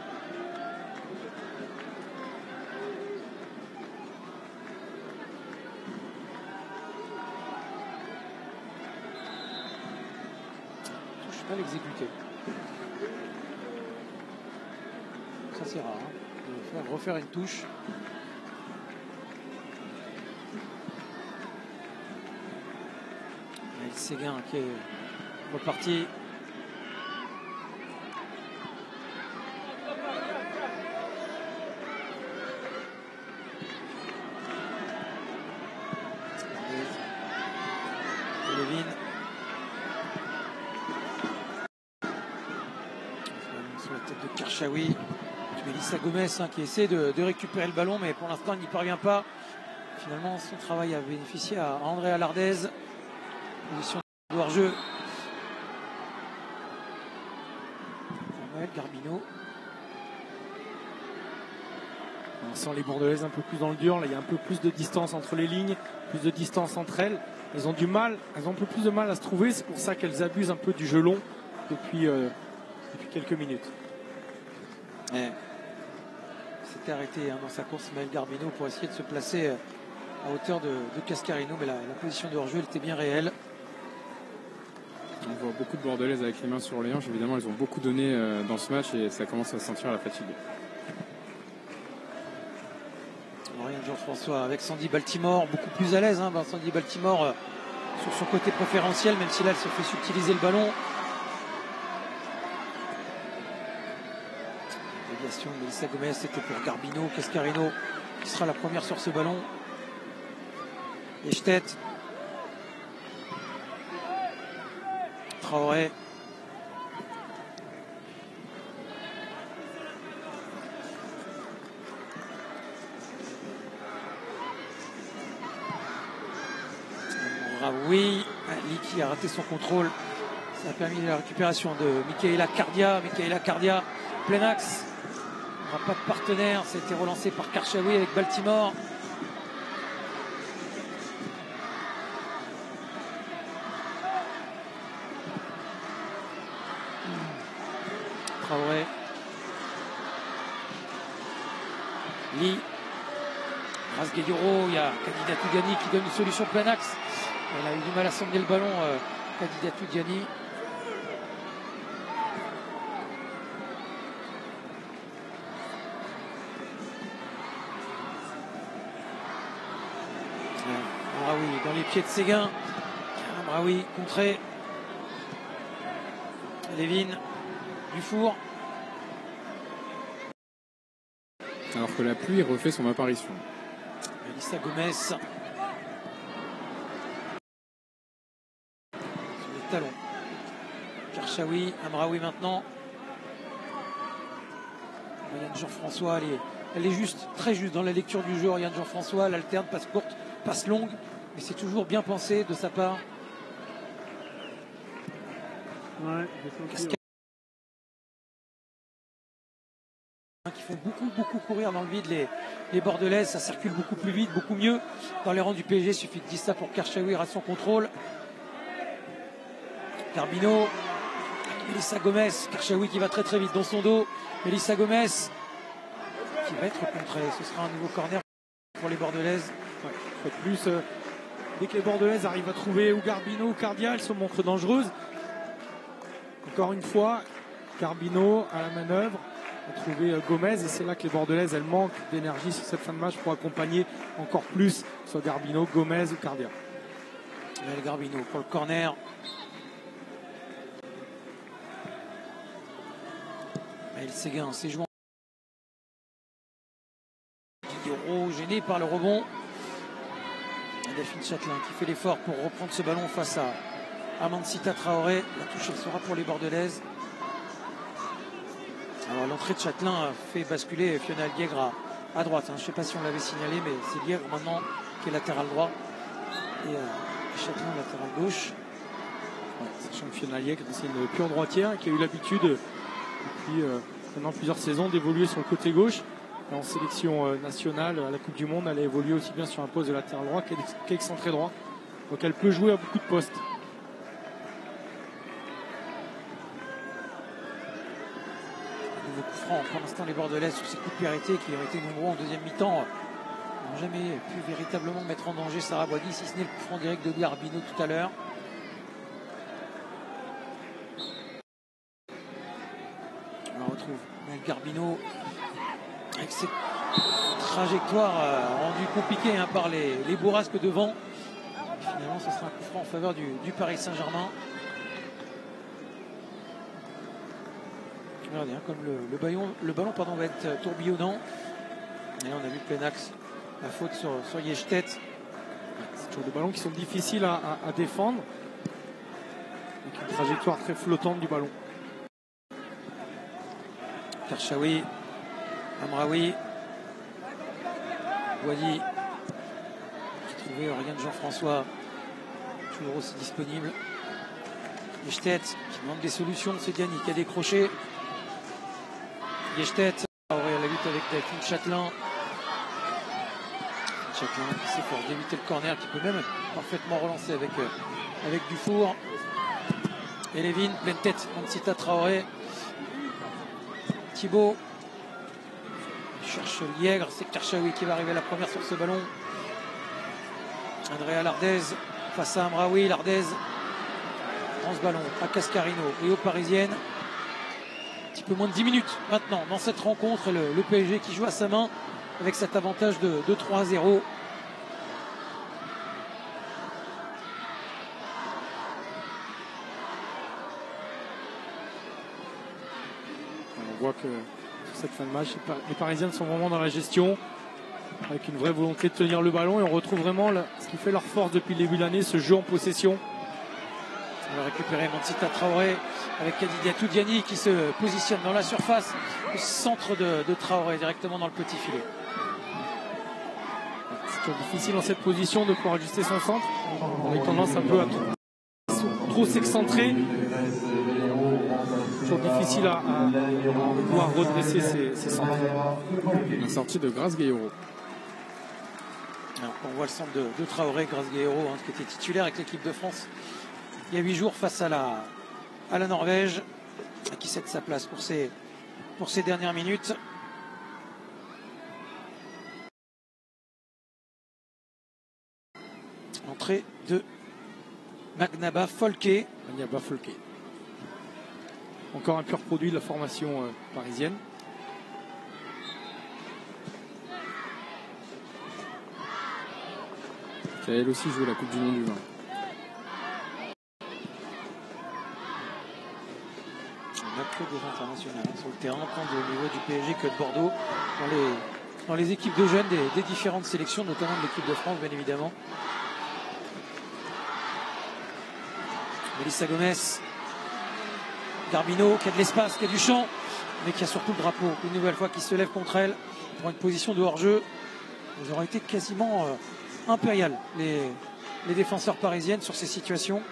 L'exécuter. Ça c'est rare, hein, de refaire une touche. Maëlle Séguin qui est reparti. Levin. Sur la tête de Karchaoui. Mélissa Gomez, hein, qui essaie de récupérer le ballon, mais pour l'instant, il n'y parvient pas. Finalement, son travail a bénéficié à André Alardez. Position de hors-jeu. Samuel Garbino. On sent les Bordelaises un peu plus dans le dur. Là, il y a un peu plus de distance entre les lignes, plus de distance entre elles. Elles ont un peu plus de mal à se trouver. C'est pour ça qu'elles abusent un peu du jeu long depuis quelques minutes. S'était arrêté, hein, dans sa course Maëlle Garbino pour essayer de se placer à hauteur de Cascarino, mais la position de hors-jeu elle était bien réelle. On voit beaucoup de Bordelaises avec les mains sur les hanches. Évidemment, elles ont beaucoup donné dans ce match et ça commence à se sentir la fatigue. Oriane Jean-François avec Sandy Baltimore, beaucoup plus à l'aise, hein, Sandy Baltimore sur son côté préférentiel, même si là elle se fait subtiliser le ballon. Déviation de Mélissa Gomez, c'était pour Garbino. Cascarino qui sera la première sur ce ballon. Echtet. Traoré. Oui, Ali qui a raté son contrôle. Ça a permis la récupération de Michaela Cardia. Michaela Cardia, plein axe. On n'aura pas de partenaire. Ça a été relancé par Karchaoui avec Baltimore. Traoré. Lee. Rasgueyoro, il y a Kadidiatou Diani qui donne une solution plein axe. Elle a eu du mal à sonner le ballon, Kadidiatou Diani. Amraoui dans les pieds de Séguin. Amraoui contré. Levin, Dufour. Alors que la pluie refait son apparition. Mélissa Gomez. Sur les talons. Karchaoui, Amraoui maintenant. Oriane Jean-François, elle est juste, très juste dans la lecture du jeu. Oriane Jean-François, elle alterne, passe courte, passe longue. Mais c'est toujours bien pensé de sa part. Ouais, qui font beaucoup courir dans le vide les Bordelaises. Ça circule beaucoup plus vite, beaucoup mieux dans les rangs du PSG. Il suffit de dire ça pour Karchaoui rate son contrôle. Garbino, Melissa Gomez, Karchaoui qui va très vite dans son dos. Melissa Gomez qui va être contrée. Ce sera un nouveau corner pour les Bordelaises. Ouais, une fois de plus, dès que les Bordelaises arrivent à trouver ou Garbino ou Cardia, elles se montrent dangereuses. Encore une fois, Garbino à la manœuvre a trouvé Gomez et c'est là que les Bordelaises elles manquent d'énergie sur cette fin de match pour accompagner encore plus soit Garbino, Gomez ou Cardia. Le Garbino pour le corner. Maël Séguin s'est joué gêné par le rebond. Delphine Châtelain qui fait l'effort pour reprendre ce ballon face à Mansita Traoré. La touche elle sera pour les Bordelaises. Alors l'entrée de Châtelain fait basculer Fiona Alguègre à droite. Je ne sais pas si on l'avait signalé, mais c'est Liègre maintenant qui est latéral droit. Et Châtelain latéral gauche. Ouais, sachant que Fiona Alguègre c'est une pure droitière qui a eu l'habitude depuis maintenant plusieurs saisons d'évoluer sur le côté gauche. Et en sélection nationale à la Coupe du Monde, elle a évolué aussi bien sur un poste de latéral droit qu'excentré droit. Donc elle peut jouer à beaucoup de postes. Nouveau coup franc pour l'instant les Bordelaises sur ces coups de pied arrêtés qui ont été nombreux en deuxième mi-temps n'ont jamais pu véritablement mettre en danger Sarah Boigny, si ce n'est le coup franc direct de Garbino tout à l'heure. On retrouve Garbino avec cette trajectoire rendue compliquée par les bourrasques de vent. Finalement ce sera un coup franc en faveur du Paris Saint-Germain. Regardez, comme le ballon va être tourbillonnant. Et là, on a vu plein axe la faute sur Yeshtet. C'est toujours des ballons qui sont difficiles à défendre. Avec une trajectoire très flottante du ballon. Karchaoui, Amraoui, Boigny qui trouvait rien de Jean-François, toujours aussi disponible. Yeshtet qui demande des solutions, c'est Diani qui a décroché. Yeshtet, la lutte avec Delphine Châtelain. Châtelain qui s'efforce d'éviter le corner, qui peut même parfaitement relancer avec Dufour. Et Lévin, pleine tête, Mansita Traoré. Thibaut cherche Liègre, c'est Karchaoui qui va arriver la première sur ce ballon. Andrea Lardez face à Amraoui. Lardez prend ce ballon à Cascarino et aux Parisiennes. Un petit peu moins de 10 minutes maintenant dans cette rencontre. Le PSG qui joue à sa main avec cet avantage de 3-0. On voit que sur cette fin de match, les Parisiennes sont vraiment dans la gestion, avec une vraie volonté de tenir le ballon, et on retrouve vraiment ce qui fait leur force depuis le début de l'année, ce jeu en possession. On va récupérer Mansita Traoré avec Kadidiatou Diani qui se positionne dans la surface, au centre de Traoré, directement dans le petit filet. C'est toujours difficile dans cette position de pouvoir ajuster son centre. On a tendance un peu à trop s'excentrer. Toujours difficile à pouvoir redresser ses centres. La sortie de Grace Gueyoro. On voit le centre de Traoré, Grace Gueyoro, qui était titulaire avec l'équipe de France il y a 8 jours face à la Norvège, qui cède sa place pour ces dernières minutes. Entrée de Magnaba Folke. Encore un pur produit de la formation parisienne. Qui a elle aussi joué la Coupe du Monde du vin. On n'a que des internationales sur le terrain, tant au niveau du PSG que de Bordeaux, dans les équipes de jeunes des différentes sélections, notamment de l'équipe de France, bien évidemment. Melissa Gomez, Garbino qui a de l'espace, qui a du champ, mais qui a surtout le drapeau, une nouvelle fois qui se lève contre elle pour une position de hors-jeu. Ils auraient été quasiment impériales, les défenseurs parisiennes, sur ces situations.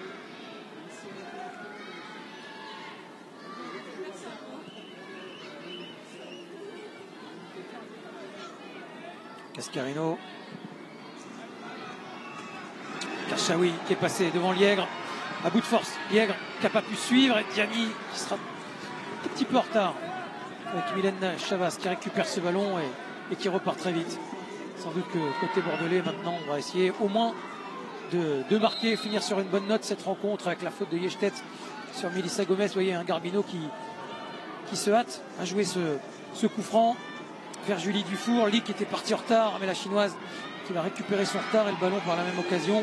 Cascarino. Karchaoui qui est passé devant Liègre. À bout de force. Liègre qui n'a pas pu suivre. Et Diani qui sera un petit peu en retard. Avec Mylène Chavas qui récupère ce ballon et qui repart très vite. Sans doute que côté bordelais, maintenant, on va essayer au moins de marquer, finir sur une bonne note cette rencontre avec la faute de Yechtet sur Mélissa Gomez. Vous voyez un Garbino qui se hâte à jouer ce coup franc vers Julie Dufour. Lee qui était partie en retard, mais la chinoise qui va récupérer son retard et le ballon par la même occasion.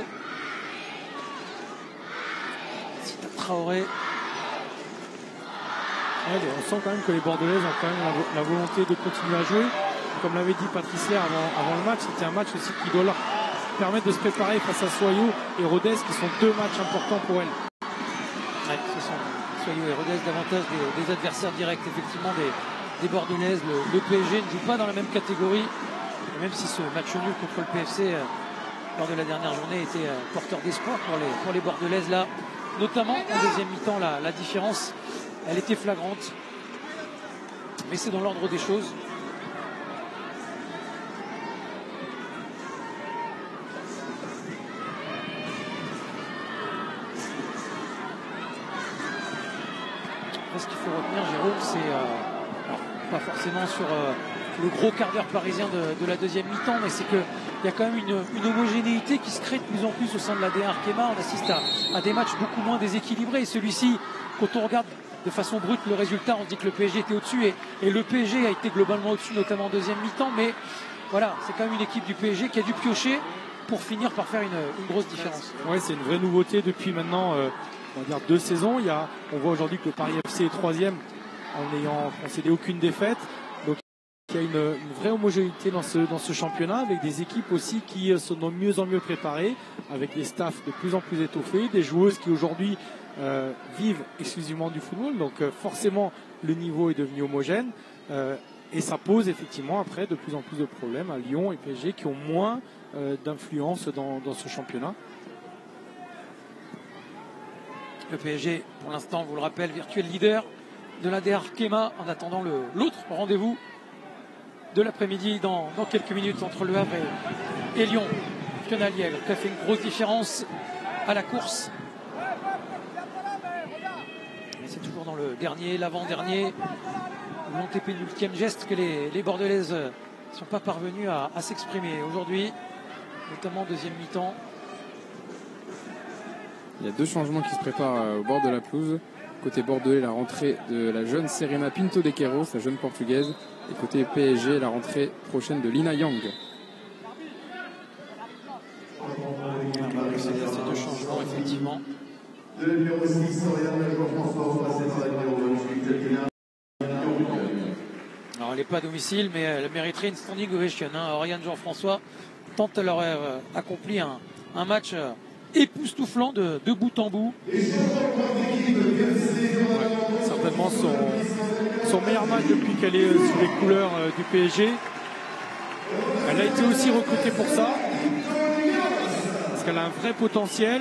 Sita Traoré. Ouais, on sent quand même que les Bordelaises ont quand même la volonté de continuer à jouer. Comme l'avait dit Patricia avant le match, c'était un match aussi qui doit leur permettre de se préparer face à Soyaux et Rodez, qui sont deux matchs importants pour elles. Ouais, ce sont Soyaux et Rodez davantage des adversaires directs effectivement des Bordelaises. Le PSG ne joue pas dans la même catégorie, et même si ce match nul contre le PFC lors de la dernière journée était porteur d'espoir pour les Bordelaises, là, notamment en deuxième mi-temps, la différence elle était flagrante, mais c'est dans l'ordre des choses. Ce qu'il faut retenir, Jérôme, c'est pas forcément sur le gros quart d'heure parisien de la deuxième mi-temps, mais c'est qu'il y a quand même une homogénéité qui se crée de plus en plus au sein de la D1 Arkema. On assiste à des matchs beaucoup moins déséquilibrés. Et celui-ci, quand on regarde de façon brute le résultat, on dit que le PSG était au-dessus et le PSG a été globalement au-dessus, notamment en deuxième mi-temps. Mais voilà, c'est quand même une équipe du PSG qui a dû piocher pour finir par faire une grosse différence. Oui, c'est une vraie nouveauté depuis maintenant on va dire 2 saisons. On voit aujourd'hui que le Paris FC est 3e en n'ayant concédé aucune défaite. Donc il y a une vraie homogénéité dans ce championnat, avec des équipes aussi qui sont de mieux en mieux préparées, avec des staffs de plus en plus étoffés, des joueuses qui aujourd'hui vivent exclusivement du football. Donc forcément le niveau est devenu homogène et ça pose effectivement après de plus en plus de problèmes à Lyon et PSG qui ont moins d'influence dans ce championnat. Le PSG, pour l'instant, vous le rappelle, virtuel leader de la DR Arkema en attendant l'autre rendez-vous de l'après-midi dans quelques minutes entre Le Havre et Lyon. Fiona Lièvre qui a fait une grosse différence à la course. Et c'est toujours dans le dernier, l'avant-dernier, l'antépénultième geste que les Bordelaises ne sont pas parvenues à s'exprimer aujourd'hui, notamment en deuxième mi-temps. Il y a 2 changements qui se préparent au bord de la pelouse. Côté bordelais, la rentrée de la jeune Serena Pinto de Queiroz, la jeune portugaise. Et côté PSG, la rentrée prochaine de Lina Yang. C'est ces 2 changements, effectivement. Le numéro 6, Oriane Jean-François, passé par la numéro 28, Alors elle n'est pas à domicile, mais elle mériterait une standing ovation. Oriane Jean-François tente leur accompli un match époustouflant de bout en bout. Ouais, certainement son meilleur match depuis qu'elle est sous les couleurs du PSG. Elle a été aussi recrutée pour ça, parce qu'elle a un vrai potentiel.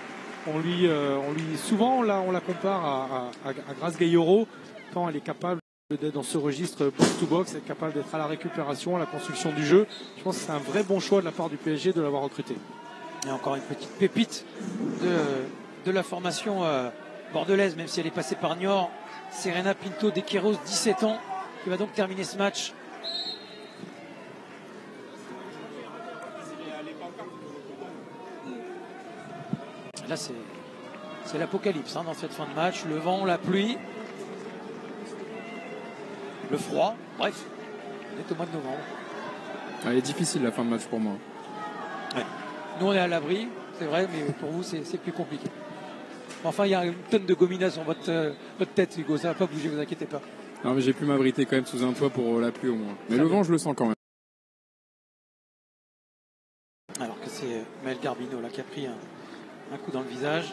Souvent on la compare à Grace Gayoro, tant elle est capable d'être dans ce registre box-to-box, elle est capable d'être à la récupération, à la construction du jeu. Je pense que c'est un vrai bon choix de la part du PSG de l'avoir recrutée. Et encore une petite pépite de la formation bordelaise, même si elle est passée par Niort. Serena Pinto de Queiroz, 17 ans, qui va donc terminer ce match. Là, c'est l'apocalypse dans cette fin de match. Le vent, la pluie, le froid. Bref, on est au mois de novembre. Elle est difficile la fin de match pour moi. Ouais. Nous, on est à l'abri, c'est vrai, mais pour vous, c'est plus compliqué. Enfin, il y a une tonne de gomina sur votre tête, Hugo. Ça va pas bouger, vous inquiétez pas. Non, mais j'ai pu m'abriter quand même sous un toit pour la pluie au moins. Mais le vent, je le sens quand même. Alors que c'est Maël Garbino là, qui a pris un coup dans le visage.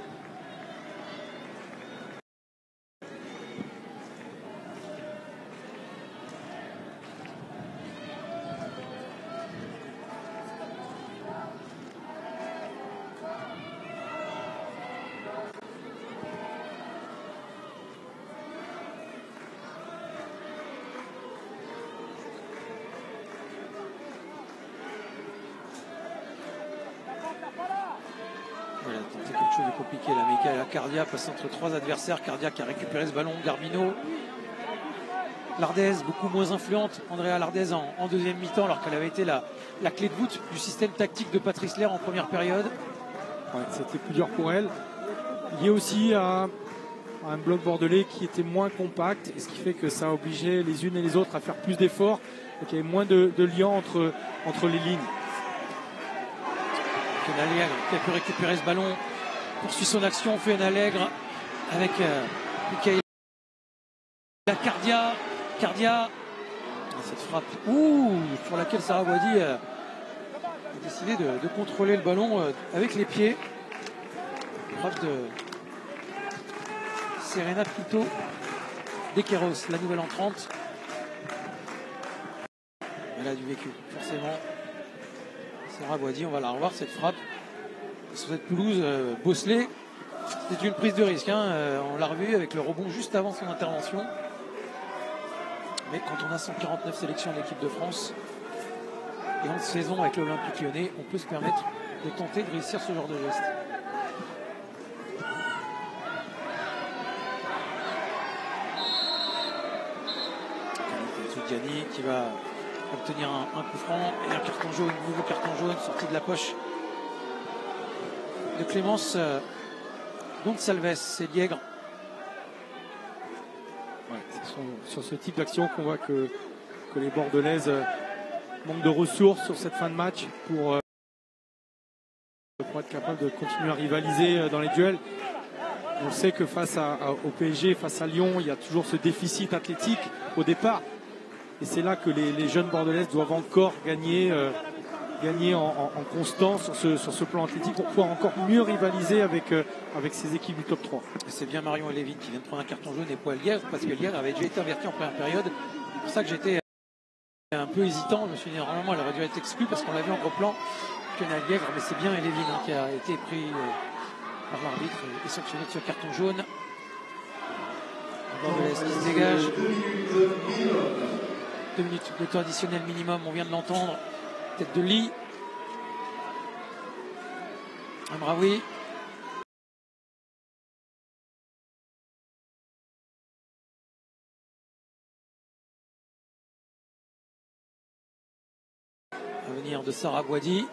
Voilà, tenter quelque chose de compliqué là. Michael Cardia passe entre 3 adversaires. Cardia qui a récupéré ce ballon. Garbino. Lardez, beaucoup moins influente. Andrea Lardez en deuxième mi-temps, alors qu'elle avait été la clé de voûte du système tactique de Patrice Lair en première période. Ouais, c'était plus dur pour elle. Lié aussi à un bloc bordelais qui était moins compact, et ce qui fait que ça a obligé les unes et les autres à faire plus d'efforts, et qu'il y avait moins de liens entre les lignes. Allègre qui a pu récupérer ce ballon, poursuit son action, fait un Allègre avec Michael Cardia. Cette frappe sur laquelle Sarah Boidi a décidé de contrôler le ballon avec les pieds. Frappe de Serena Pito Dequeiros, la nouvelle entrante. Elle a du vécu, forcément. Sarah Boidi, on va la revoir cette frappe. Sur cette pelouse, Bosselet, c'était une prise de risque. On l'a revu avec le rebond juste avant son intervention. Mais quand on a 149 sélections de l'équipe de France et 11 saisons avec l'Olympique Lyonnais, on peut se permettre de tenter de réussir ce genre de geste. Gianni qui va obtenir un coup franc et un carton jaune, un nouveau carton jaune sorti de la poche de Clémence Gonçalves. C'est Liègre. Ouais, c'est sur ce type d'action qu'on voit que les Bordelaises manquent de ressources sur cette fin de match pour être capable de continuer à rivaliser dans les duels. On sait que face au PSG, face à Lyon, il y a toujours ce déficit athlétique au départ. Et c'est là que les jeunes Bordelaises doivent encore gagner en constance sur ce plan athlétique pour pouvoir encore mieux rivaliser avec ces équipes du top 3. C'est bien Marion et Lévin qui viennent de prendre un carton jaune et pas Lièvre, parce que Lièvre avait déjà été averti en première période. C'est pour ça que j'étais un peu hésitant. Je me suis dit normalement elle aurait dû être exclue parce qu'on l'a vu en gros plan que Lièvre, mais c'est bien Lévin qui a été pris par l'arbitre et sanctionné de ce carton jaune. Bordelaise qui se dégage. 2 minutes de temps additionnel minimum, on vient de l'entendre. Tête de lit. Amraoui. Avenir de Sarah Boidi.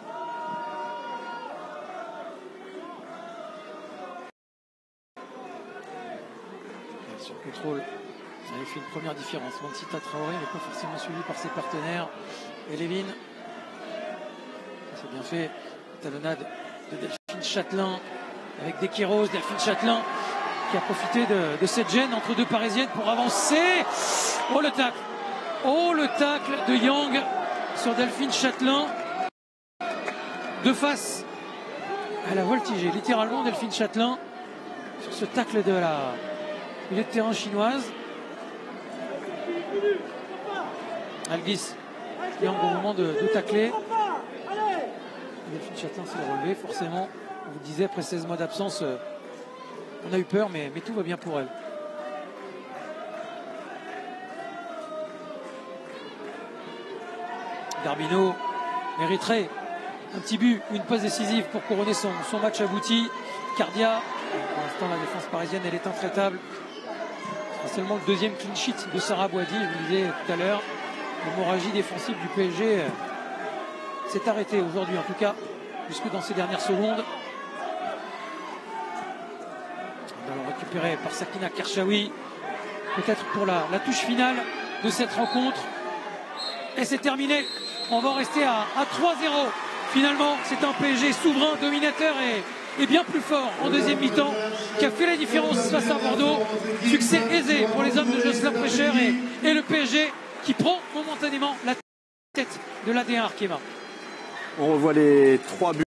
Sur le contrôle. Ça avait fait une première différence. Mansita Traoré n'est pas forcément suivi par ses partenaires. Et Lévin. C'est bien fait. Talonnade de Delphine Châtelain avec Dequeiros. Delphine Châtelain qui a profité de cette gêne entre deux Parisiennes pour avancer. Oh le tacle. Oh le tacle de Yang sur Delphine Châtelain. De face. Elle a voltigé littéralement Delphine Châtelain sur ce tacle de la milieu de terrain chinoise. Elle glisse Yang au moment de tacler. Delphine Châtelain s'est relevé forcément. On vous le disait, après 16 mois d'absence, on a eu peur, mais tout va bien pour elle. Garbino mériterait un petit but, une passe décisive pour couronner son match abouti. Cardia, pour l'instant la défense parisienne elle est intraitable. C'est seulement le deuxième clean sheet de Sarah Boidi. Vous le disiez tout à l'heure, l'hémorragie défensive du PSG s'est arrêtée aujourd'hui en tout cas, puisque dans ces dernières secondes. Ballon récupéré par Sakina Kershawi, peut-être pour la touche finale de cette rencontre. Et c'est terminé. On va en rester à 3-0. Finalement, c'est un PSG souverain, dominateur et bien plus fort en deuxième mi-temps, qui a fait la différence face à Bordeaux. Succès aisé pour les hommes de Jocelyn Précheur et le PSG qui prend momentanément la tête de l'AD1 Arkema. On revoit les 3 buts.